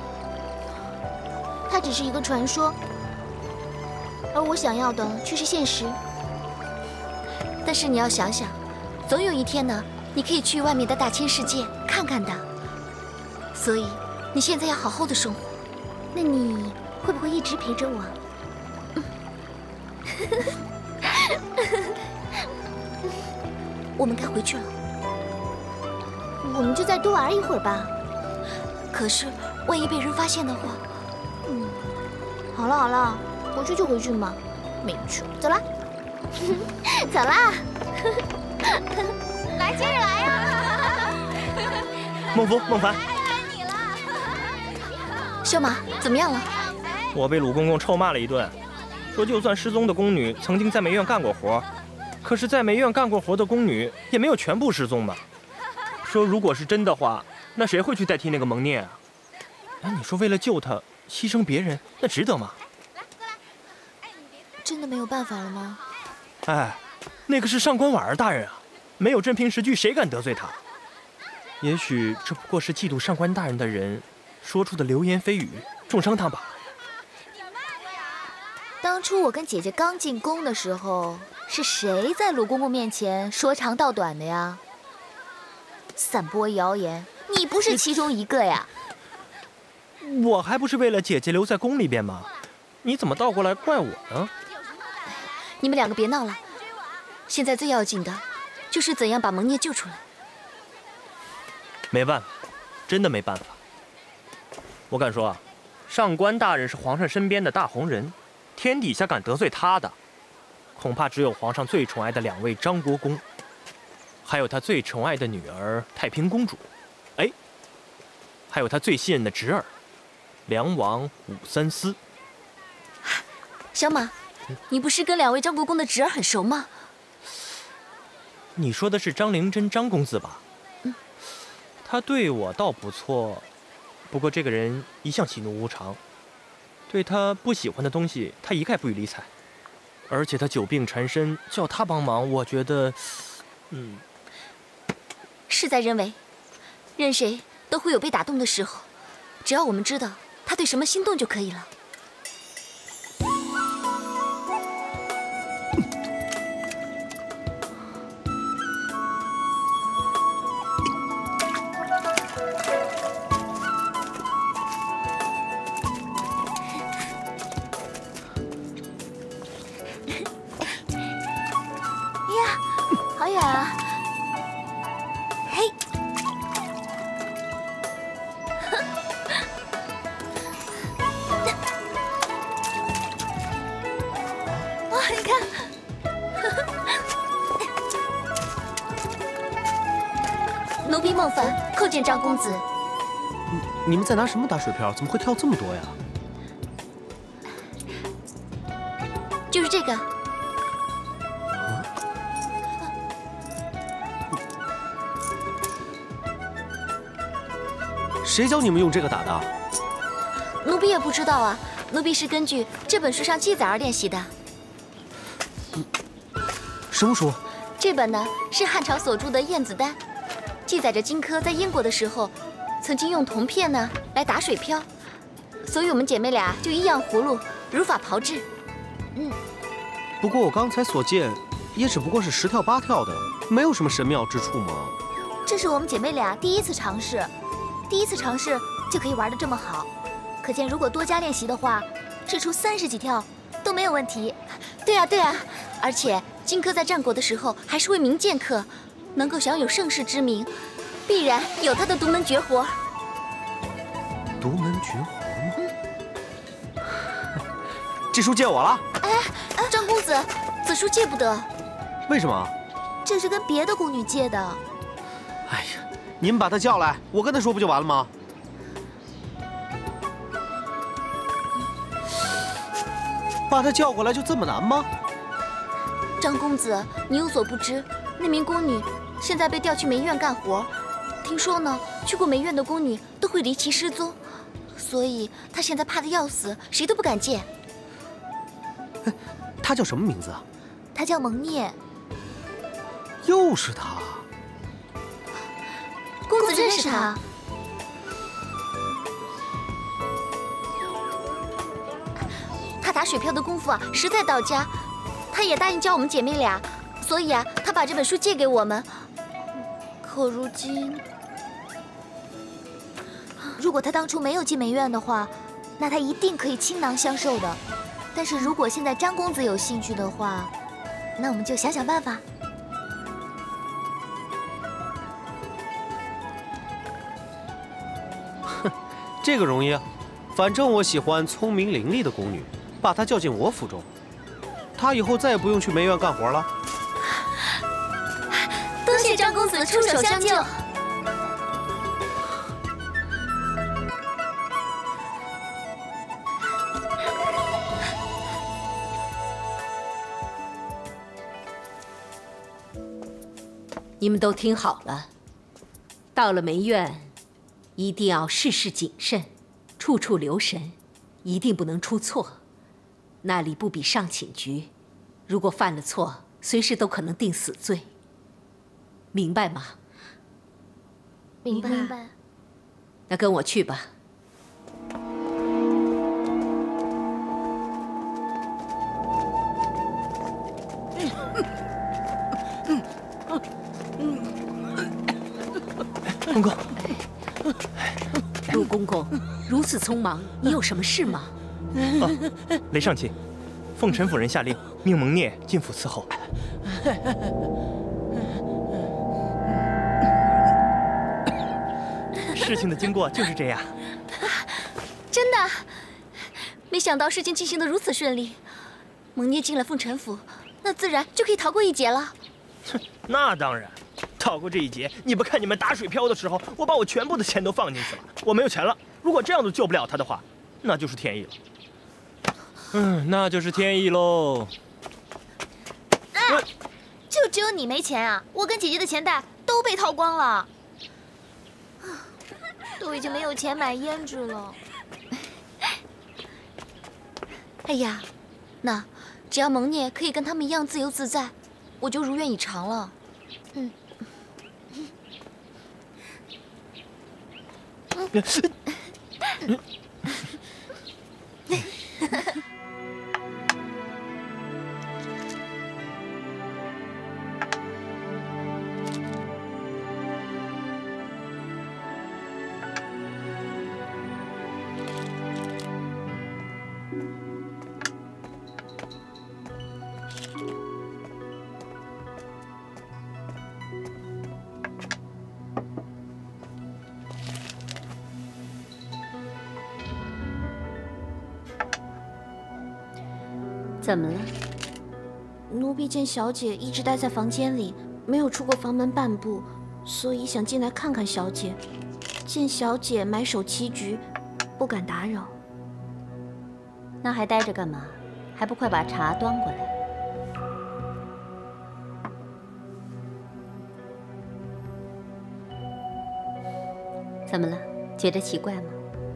它只是一个传说，而我想要的却是现实。但是你要想想，总有一天呢，你可以去外面的大千世界看看的。所以你现在要好好的生活。那你会不会一直陪着我？我们该回去了，我们就再多玩一会儿吧。可是万一被人发现的话……嗯，好了好了，回去就回去嘛，没趣。走了，走啦！来，接着来呀！ 孟夫、孟凡， 修马怎么样了？ 我被鲁公公臭骂了一顿，说就算失踪的宫女曾经在梅院干过活，可是在梅院干过活的宫女也没有全部失踪吧？说如果是真的话，那谁会去代替那个蒙念啊？哎，你说为了救他牺牲别人，那值得吗？ 真的没有办法了吗？ 哎，那个是上官婉儿大人啊，没有真凭实据，谁敢得罪他？也许这不过是嫉妒上官大人的人说出的流言蜚语，重伤他罢了。 当初我跟姐姐刚进宫的时候，是谁在鲁公公面前说长道短的呀？散播谣言， 你不是其中一个呀？ 我还不是为了姐姐留在宫里边吗？你怎么倒过来怪我呢？ 你们两个别闹了，现在最要紧的，就是怎样把蒙聂救出来。 没办法，真的没办法。我敢说啊，上官大人是皇上身边的大红人，天底下敢得罪他的，恐怕只有皇上最宠爱的两位张国公，还有他最宠爱的女儿太平公主，哎，还有他最信任的侄儿梁王武三思。 小马，你不是跟两位张国公的侄儿很熟吗？ 你说的是张灵珍张公子吧？ 嗯， 他对我倒不错，不过这个人一向喜怒无常，对他不喜欢的东西，他一概不予理睬。而且他久病缠身，叫他帮忙，我觉得，嗯， 事在人为，任谁都会有被打动的时候，只要我们知道他对什么心动就可以了。好远啊！嘿，哇，你看，奴婢孟凡叩见张公子。 你们在拿什么打水漂？怎么会跳这么多呀？ 就是这个。 谁教你们用这个打的？ 奴婢也不知道啊，奴婢是根据这本书上记载而练习的。 什么书？ 这本呢是汉朝所著的《晏子丹》，记载着荆轲在燕国的时候，曾经用铜片呢来打水漂，所以我们姐妹俩就依样葫芦，如法炮制。嗯。 不过我刚才所见，也只不过是十跳八跳的，没有什么神妙之处嘛。 这是我们姐妹俩第一次尝试。第一次尝试就可以玩得这么好，可见如果多加练习的话，掷出三十几跳都没有问题。对啊，对啊，而且荆轲在战国的时候还是位名剑客，能够享有盛世之名，必然有他的独门绝活。 独门绝活吗？嗯、这书借我了。 哎，张公子，此书借不得。 为什么？ 这是跟别的宫女借的。 哎呀。你们把他叫来，我跟他说不就完了吗？把他叫过来就这么难吗？ 张公子，你有所不知，那名宫女现在被调去梅院干活。听说呢，去过梅院的宫女都会离奇失踪，所以她现在怕得要死，谁都不敢见。 哎，她叫什么名字啊？ 她叫蒙聂。 又是她。 公子认识他？他打水漂的功夫啊，实在到家。他也答应教我们姐妹俩，所以啊，他把这本书借给我们。可如今，如果他当初没有进梅院的话，那他一定可以倾囊相授的。但是如果现在张公子有兴趣的话，那我们就想想办法。 这个容易啊，反正我喜欢聪明伶俐的宫女，把她叫进我府中，她以后再也不用去梅院干活了。 多谢张公子出手相救。 你们都听好了，到了梅院，一定要事事谨慎，处处留神，一定不能出错。那里不比上寝局，如果犯了错，随时都可能定死罪。明白吗？ 明白。明白。 那跟我去吧。 公公， 公公，如此匆忙，你有什么事吗？ 哦，雷上卿，奉陈夫人下令，命蒙聂进府伺候。事情的经过就是这样。 真的，没想到事情进行得如此顺利。蒙聂进了凤臣府，那自然就可以逃过一劫了。 哼，那当然，逃过这一劫。你不看你们打水漂的时候，我把我全部的钱都放进去了，我没有钱了。如果这样都救不了他的话，那就是天意了。嗯，那就是天意喽。 哎，就只有你没钱啊！我跟姐姐的钱袋都被掏光了，都已经没有钱买胭脂了。哎呀，那只要蒙聂可以跟他们一样自由自在，我就如愿以偿了。嗯。嗯。 怎么了？ 奴婢见小姐一直待在房间里，没有出过房门半步，所以想进来看看小姐。见小姐埋首棋局，不敢打扰。 那还待着干嘛？还不快把茶端过来！怎么了？觉得奇怪吗？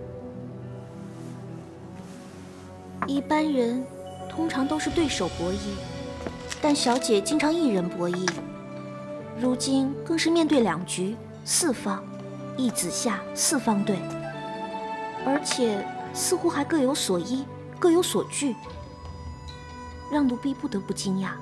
一般人通常都是对手博弈，但小姐经常一人博弈，如今更是面对两局四方，一子下四方对，而且似乎还各有所依，各有所惧，让奴婢不得不惊讶。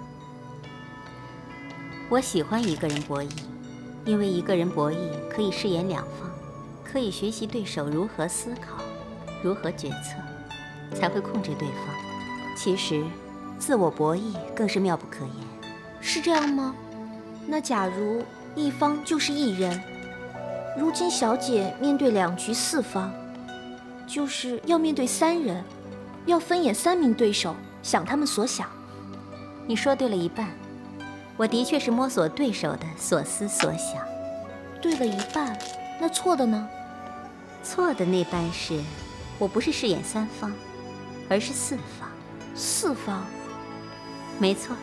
我喜欢一个人博弈，因为一个人博弈可以饰演两方，可以学习对手如何思考，如何决策，才会控制对方。其实，自我博弈更是妙不可言。 是这样吗？那假如一方就是一人，如今小姐面对两局四方，就是要面对三人，要分演三名对手，想他们所想。 你说对了一半，我的确是摸索对手的所思所想。 对了一半，那错的呢？ 错的那半是，我不是饰演三方，而是四方。 四方， 没错。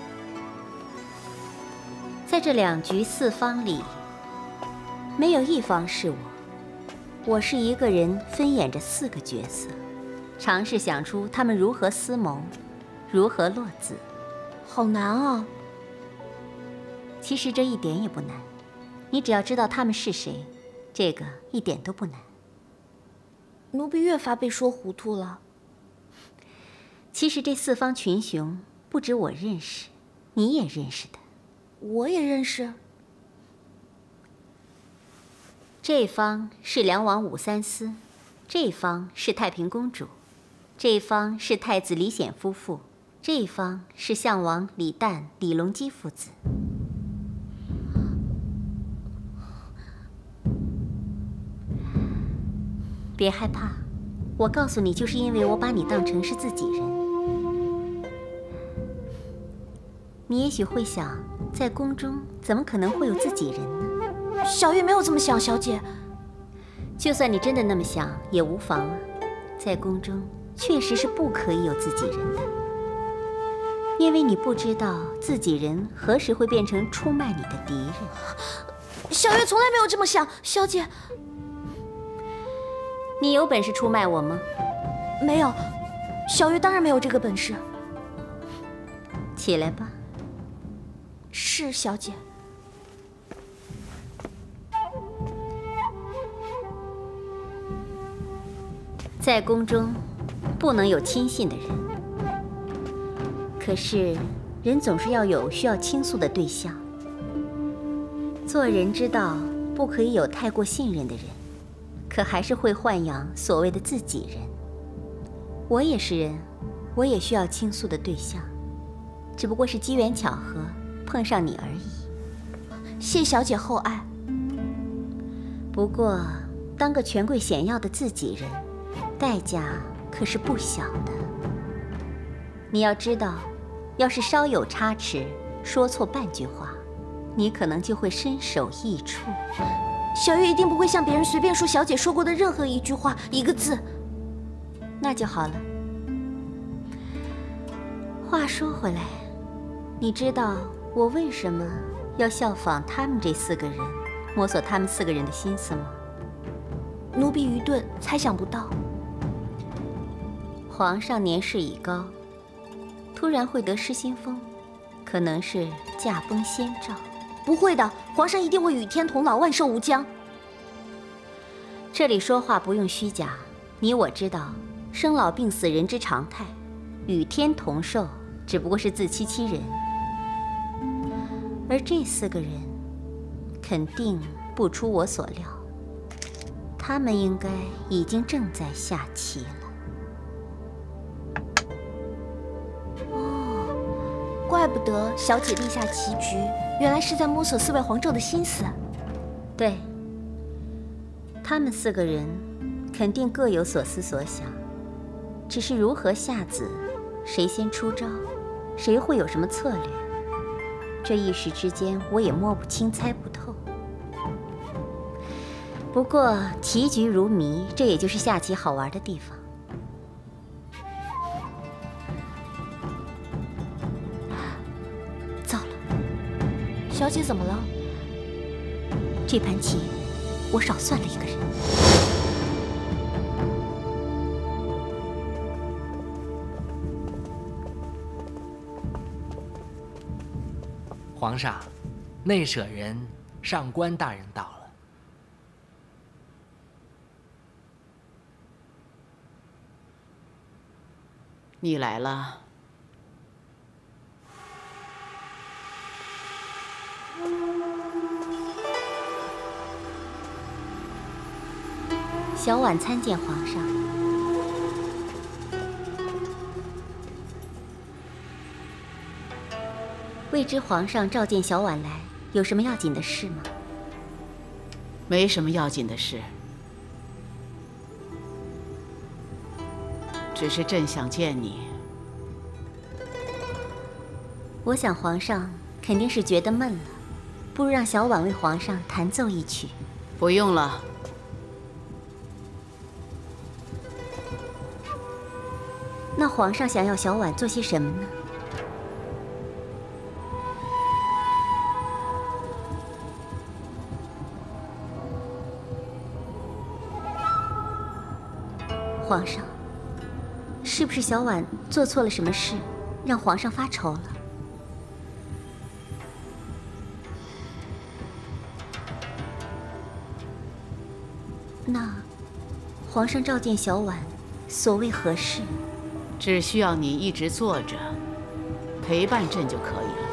在这两局四方里，没有一方是我，我是一个人分演着四个角色，尝试想出他们如何思谋，如何落子。 好难啊！ 其实这一点也不难，你只要知道他们是谁，这个一点都不难。 奴婢越发被说糊涂了。 其实这四方群雄不止我认识，你也认识的。 我也认识。 这方是梁王武三思，这方是太平公主，这方是太子李显夫妇，这方是相王李旦、李隆基父子。别害怕，我告诉你，就是因为我把你当成是自己人。你也许会想，在宫中怎么可能会有自己人呢？ 小月没有这么想，小姐。 就算你真的那么想，也无妨啊。在宫中确实是不可以有自己人的，因为你不知道自己人何时会变成出卖你的敌人。 小月从来没有这么想，小姐。 你有本事出卖我吗？ 没有，小月当然没有这个本事。 起来吧。 是，小姐。 在宫中，不能有亲信的人。可是，人总是要有需要倾诉的对象。做人之道，不可以有太过信任的人， 可还是会豢养所谓的自己人。我也是人，我也需要倾诉的对象，只不过是机缘巧合碰上你而已。 谢小姐厚爱。 不过，当个权贵显要的自己人，代价可是不小的。你要知道，要是稍有差池，说错半句话，你可能就会身首异处。 小月一定不会向别人随便说小姐说过的任何一句话，一个字。 那就好了。话说回来，你知道我为什么要效仿他们这四个人，摸索他们四个人的心思吗？ 奴婢愚钝，猜想不到。 皇上年事已高，突然会得失心疯，可能是驾崩先兆。 不会的，皇上一定会与天同老，万寿无疆。 这里说话不用虚假，你我知道，生老病死人之常态，与天同寿只不过是自欺欺人。而这四个人，肯定不出我所料，他们应该已经正在下棋了。 怪不得小姐立下棋局，原来是在摸索四位皇胄的心思。 对，他们四个人肯定各有所思所想，只是如何下子，谁先出招，谁会有什么策略，这一时之间我也摸不清，猜不透。不过棋局如谜，这也就是下棋好玩的地方。 小姐怎么了？ 这盘棋，我少算了一个人。 皇上，内舍人上官大人到了。 你来了。 小婉参见皇上。未知皇上召见小婉来，有什么要紧的事吗？ 没什么要紧的事，只是朕想见你。 我想皇上肯定是觉得闷了，不如让小婉为皇上弹奏一曲。 不用了。 那皇上想要小婉做些什么呢？皇上，是不是小婉做错了什么事，让皇上发愁了？那皇上召见小婉，所谓何事？ 只需要你一直坐着，陪伴朕就可以了。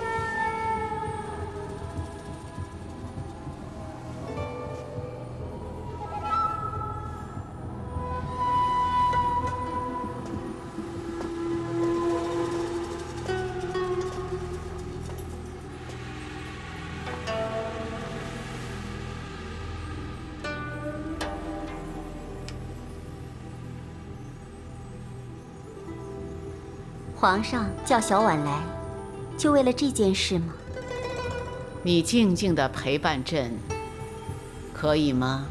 皇上叫小婉来，就为了这件事吗？ 你静静地陪伴朕，可以吗？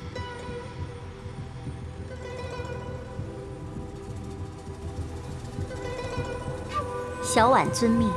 小婉遵命。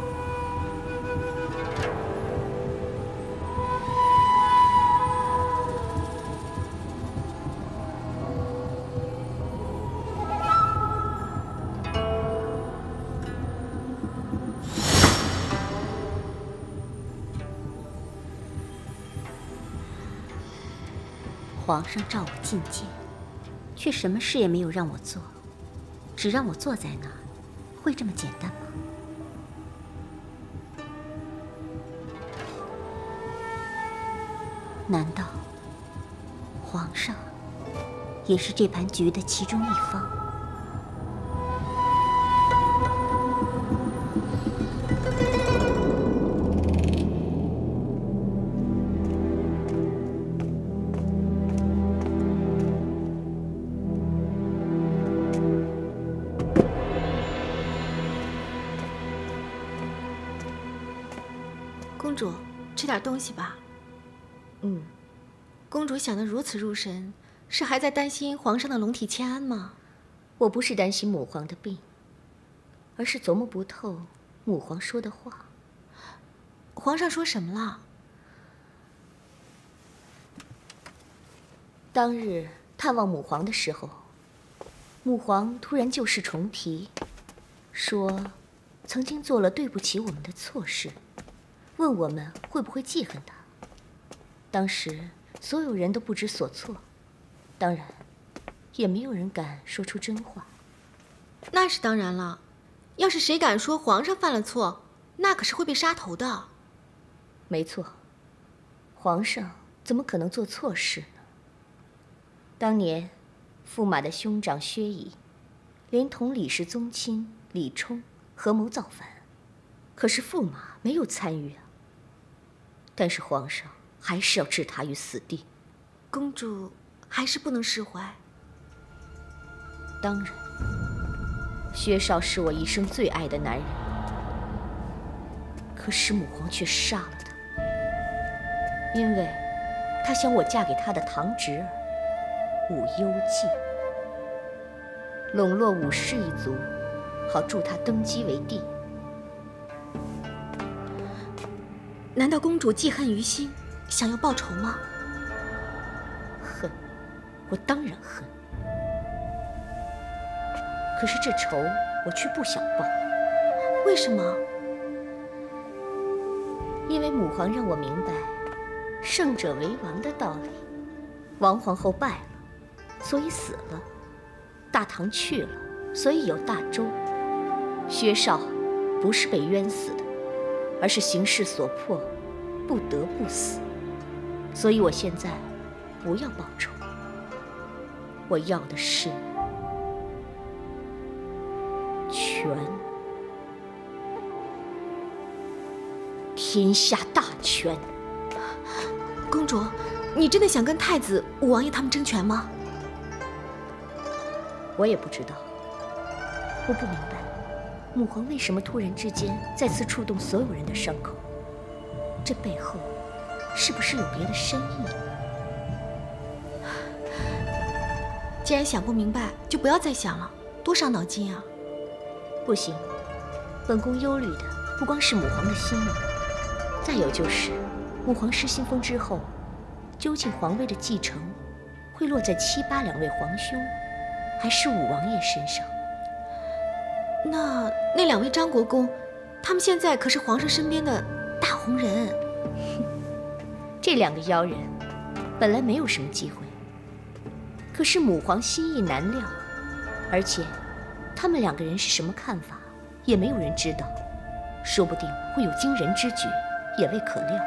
皇上召我觐见，却什么事也没有让我做，只让我坐在那儿，会这么简单吗？难道皇上也是这盘局的其中一方。 公主，吃点东西吧。 嗯。 公主想得如此入神，是还在担心皇上的龙体欠安吗？ 我不是担心母皇的病，而是琢磨不透母皇说的话。 皇上说什么了？ 当日探望母皇的时候，母皇突然旧事重提，说曾经做了对不起我们的错事，问我们会不会记恨他。当时所有人都不知所措，当然，也没有人敢说出真话。 那是当然了，要是谁敢说皇上犯了错，那可是会被杀头的。 没错，皇上怎么可能做错事呢？当年，驸马的兄长薛仪，连同李氏宗亲李冲合谋造反，可是驸马没有参与啊。但是皇上还是要置他于死地。 公主还是不能释怀。 当然，薛少是我一生最爱的男人，可是母皇却杀了他，因为她想我嫁给她的堂侄儿武攸暨，笼络武氏一族，好助他登基为帝。 难道公主记恨于心，想要报仇吗？ 恨，我当然恨。可是这仇我却不想报。 为什么？ 因为母皇让我明白胜者为王的道理。王皇后败了，所以死了；大唐去了，所以有大周。薛少不是被冤死的，而是形势所迫，不得不死。所以我现在不要报仇，我要的是权，天下大权。 公主，你真的想跟太子、武王爷他们争权吗？ 我也不知道，我不明白，母皇为什么突然之间再次触动所有人的伤口？这背后是不是有别的深意？ 既然想不明白，就不要再想了，多伤脑筋啊！ 不行，本宫忧虑的不光是母皇的心意，再有就是母皇失心疯之后，究竟皇位的继承会落在七八两位皇兄，还是武王爷身上？ 那那两位张国公，他们现在可是皇上身边的大红人。 这两个妖人本来没有什么机会，可是母皇心意难料，而且他们两个人是什么看法，也没有人知道，说不定会有惊人之举，也未可料。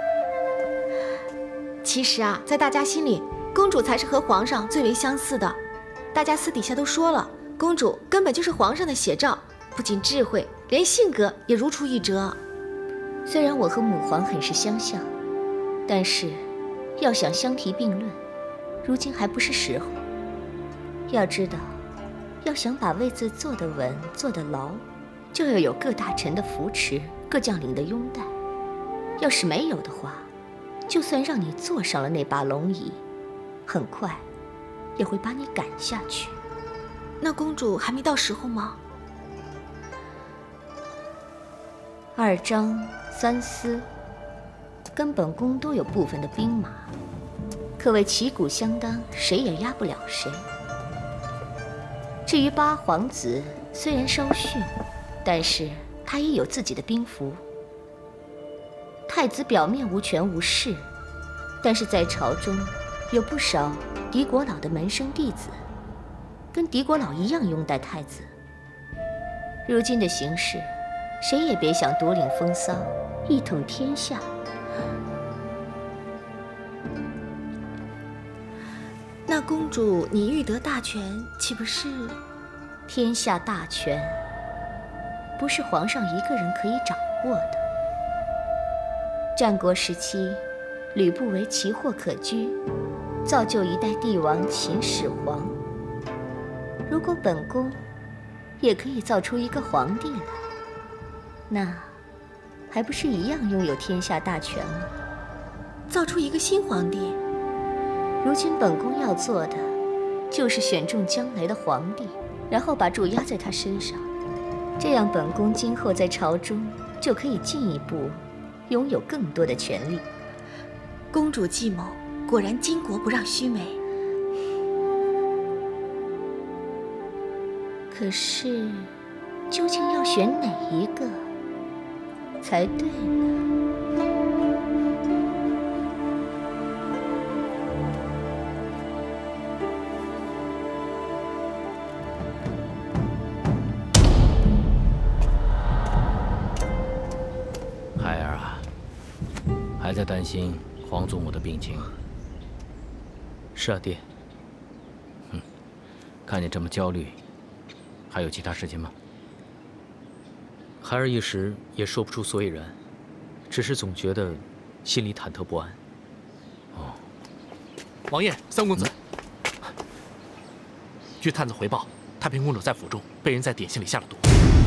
其实啊，在大家心里，公主才是和皇上最为相似的。大家私底下都说了，公主根本就是皇上的写照，不仅智慧，连性格也如出一辙。 虽然我和母皇很是相像，但是要想相提并论，如今还不是时候。要知道，要想把位子坐得稳、坐得牢，就要有各大臣的扶持，各将领的拥戴。要是没有的话，就算让你坐上了那把龙椅，很快也会把你赶下去。 那公主还没到时候吗？ 二张、三司跟本宫都有部分的兵马，可谓旗鼓相当，谁也压不了谁。至于八皇子，虽然稍逊，但是他也有自己的兵符。太子表面无权无势，但是在朝中有不少狄国老的门生弟子，跟狄国老一样拥戴太子。如今的形势，谁也别想独领风骚，一统天下。 那公主，你欲得大权，岂不是？ 天下大权，不是皇上一个人可以掌握的。战国时期，吕不韦奇货可居，造就一代帝王秦始皇。如果本宫也可以造出一个皇帝来，那还不是一样拥有天下大权吗？ 造出一个新皇帝。 如今本宫要做的，就是选中将来的皇帝，然后把注压在他身上，这样本宫今后在朝中就可以进一步拥有更多的权利。 公主计谋，果然巾帼不让须眉。 可是，究竟要选哪一个才对呢？ 孩儿啊，还在担心皇祖母的病情？ 是啊，爹。 嗯，看你这么焦虑。还有其他事情吗？ 孩儿一时也说不出所以然，只是总觉得心里忐忑不安。 哦，王爷，三公子，据探子回报，太平公主在府中被人在点心里下了毒。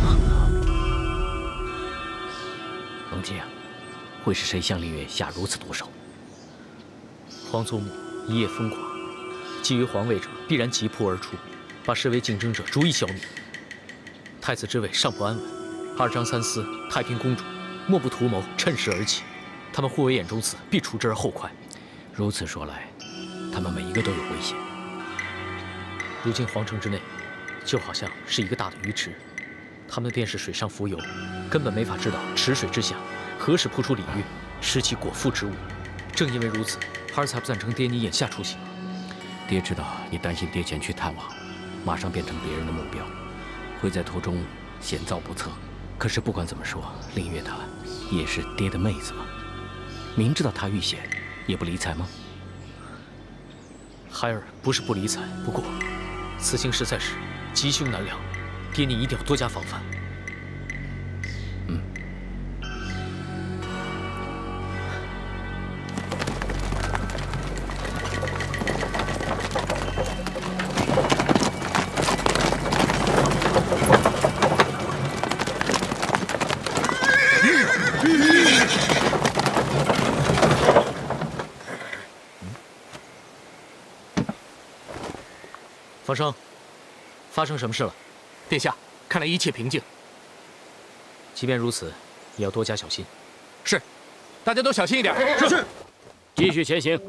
龙姬啊，会是谁向丽月下如此毒手？ 皇祖母一夜疯狂，觊觎皇位者必然急扑而出，把视为竞争者逐一消灭。太子之位尚不安稳，二张三思、太平公主莫不图谋趁势而起，他们互为眼中刺，必除之而后快。 如此说来，他们每一个都有危险。如今皇城之内，就好像是一个大的鱼池，他们便是水上浮游，根本没法知道池水之下何时扑出鲤鱼，食其果腹之物。正因为如此，孩儿才不赞成爹你眼下出行。 爹知道你担心爹前去探望，马上变成别人的目标，会在途中险遭不测。可是不管怎么说，林月她也是爹的妹子嘛，明知道她遇险，也不理睬吗？ 孩儿不是不理睬，不过此行实在是吉凶难料，爹你一定要多加防范。 嗯。 房生，发生什么事了？ 殿下，看来一切平静。 即便如此，也要多加小心。 是，大家都小心一点。 是。继续前行。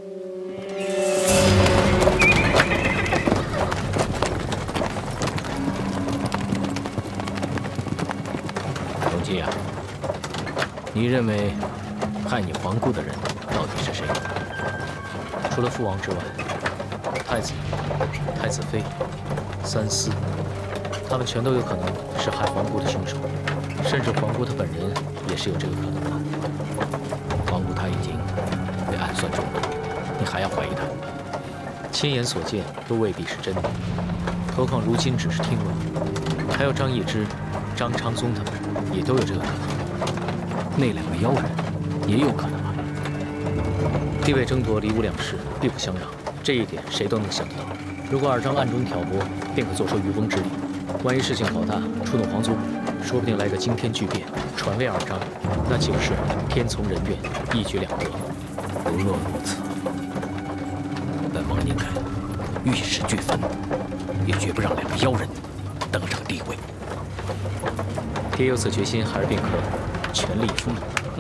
龙姬啊，你认为害你皇姑的人到底是谁？ 除了父王之外，太子、太子妃、三思，他们全都有可能是害皇姑的凶手，甚至皇姑她本人也是有这个可能的。 皇姑她已经被暗算中了，你还要怀疑她？ 亲眼所见都未必是真的，何况如今只是听闻。还有张易之、张昌宗他们也都有这个可能。 那两个妖人也有可能吗？ 地位争夺，离无两世，必不相让。这一点谁都能想得到。如果二张暗中挑拨，便可坐收渔翁之利。万一事情搞大，触怒皇祖母，说不定来个惊天巨变，传位二张，那岂不是天从人愿，一举两得？ 不若如此，本王宁肯玉石俱焚，也绝不让两个妖人登上帝位。 爹有此决心，孩儿便可全力以赴。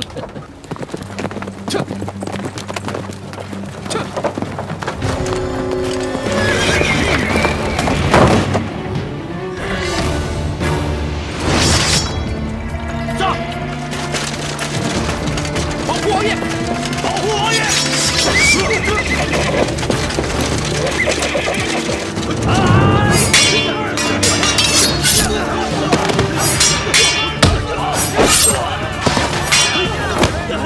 撤！撤！ 杀！保护王爷！保护王爷！啊！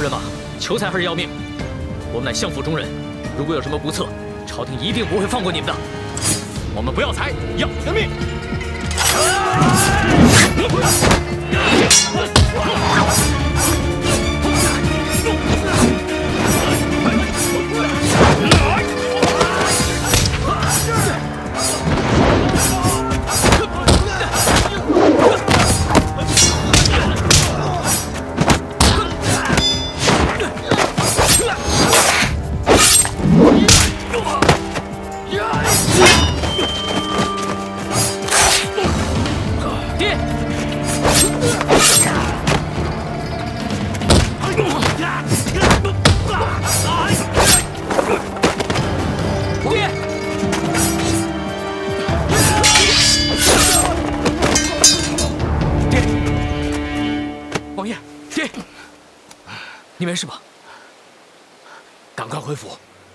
人马，求财还是要命？我们乃相府中人，如果有什么不测，朝廷一定不会放过你们的。我们不要财，要你的命！ 你没事吧？赶快回府。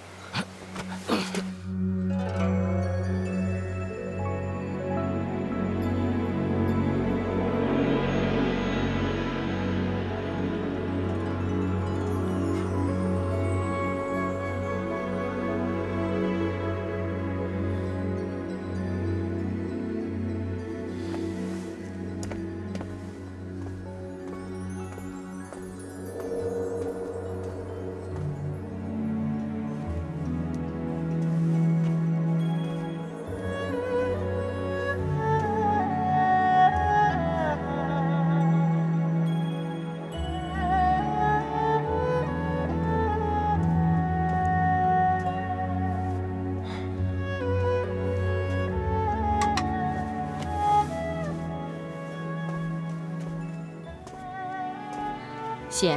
贤，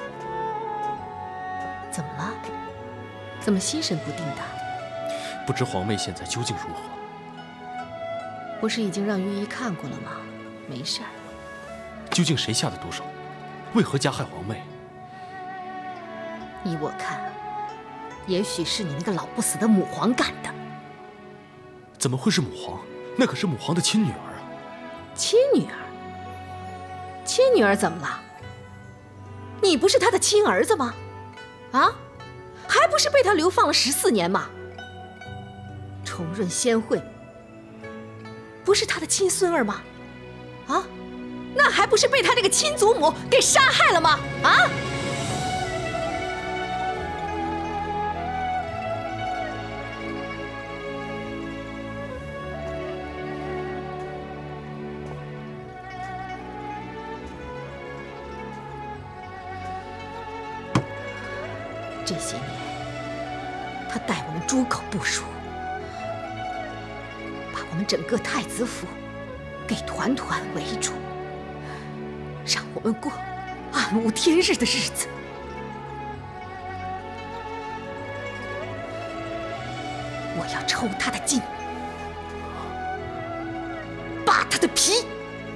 怎么了？怎么心神不定的？ 不知皇妹现在究竟如何？ 不是已经让御医看过了吗？没事儿。 究竟谁下的毒手？为何加害皇妹？ 依我看，也许是你那个老不死的母皇干的。 怎么会是母皇？那可是母皇的亲女儿啊！ 亲女儿？亲女儿怎么了？你不是他的亲儿子吗？啊，还不是被他流放了十四年吗？重润仙惠不是他的亲孙儿吗？啊，那还不是被他这个亲祖母给杀害了吗？啊！这些年，他带我们诸口部署，把我们整个太子府给团团围住，让我们过暗无天日的日子。我要抽他的筋，扒他的皮。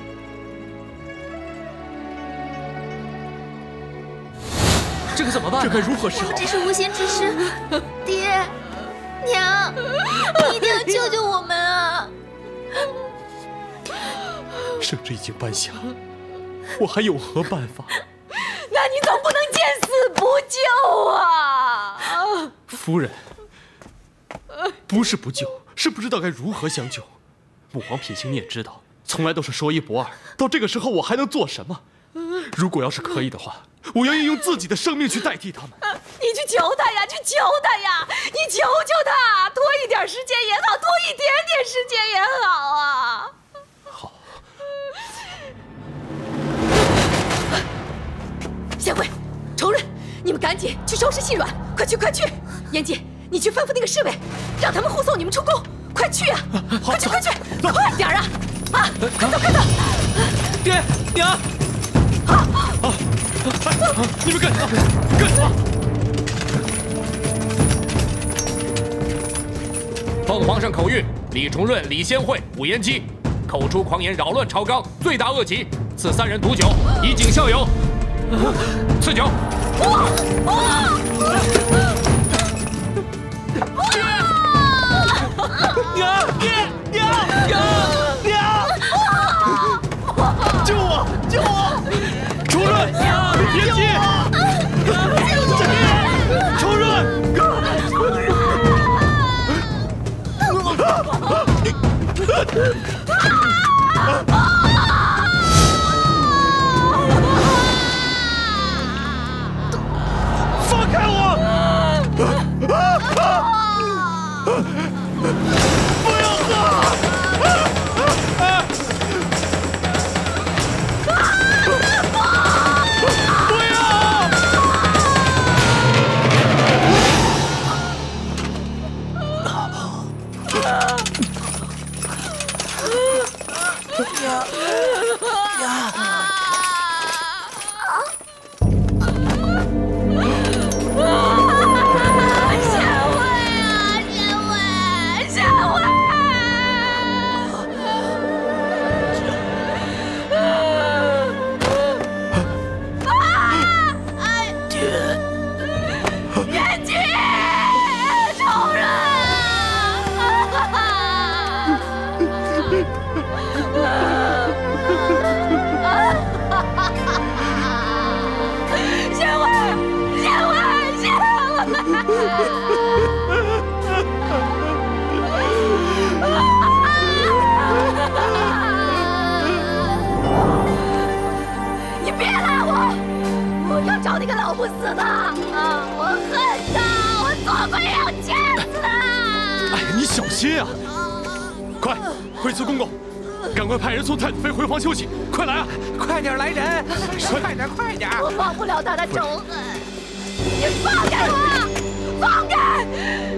这可怎么办？这该如何是好？ 我只是无心之失，爹、娘，你一定要救救我们啊！ 圣旨已经颁下，我还有何办法？ 那你总不能见死不救啊！ 夫人，不是不救，是不知道该如何相救。母皇品行你也知道，从来都是说一不二。到这个时候，我还能做什么？如果要是可以的话，我愿意用自己的生命去代替他们。 你去求他呀，去求他呀！你求求他，多一点时间也好，多一点点时间也好啊！ 好。 贤惠、重润，你们赶紧去收拾细软，快去快去！严姐，你去吩咐那个侍卫，让他们护送你们出宫，快去啊！快去快去，快点啊！啊，快走快走！ 爹娘。 啊！啊！你们干什么？干什么？ 奉皇上口谕，李重润、李仙惠、武延基，口出狂言，扰乱朝纲，罪大恶极，赐三人毒酒，以儆效尤。赐酒。 娘！爹！娘！娘！娘！救我！救我！重润！延基！ 放开我！不要喝！不要！ 呀呀！贤惠啊，贤惠，贤惠！爹，元吉，仇人！贤惠，贤惠，贤惠！你别拦我！我要找那个老不死的！啊，我恨他！我做鬼要见死他！ 哎呀，你小心啊！快，惠慈公公，赶快派人送太子妃回房休息！快来啊！ 快点来人！快点，快点！ 我报不了他的仇恨，你放开我！放开！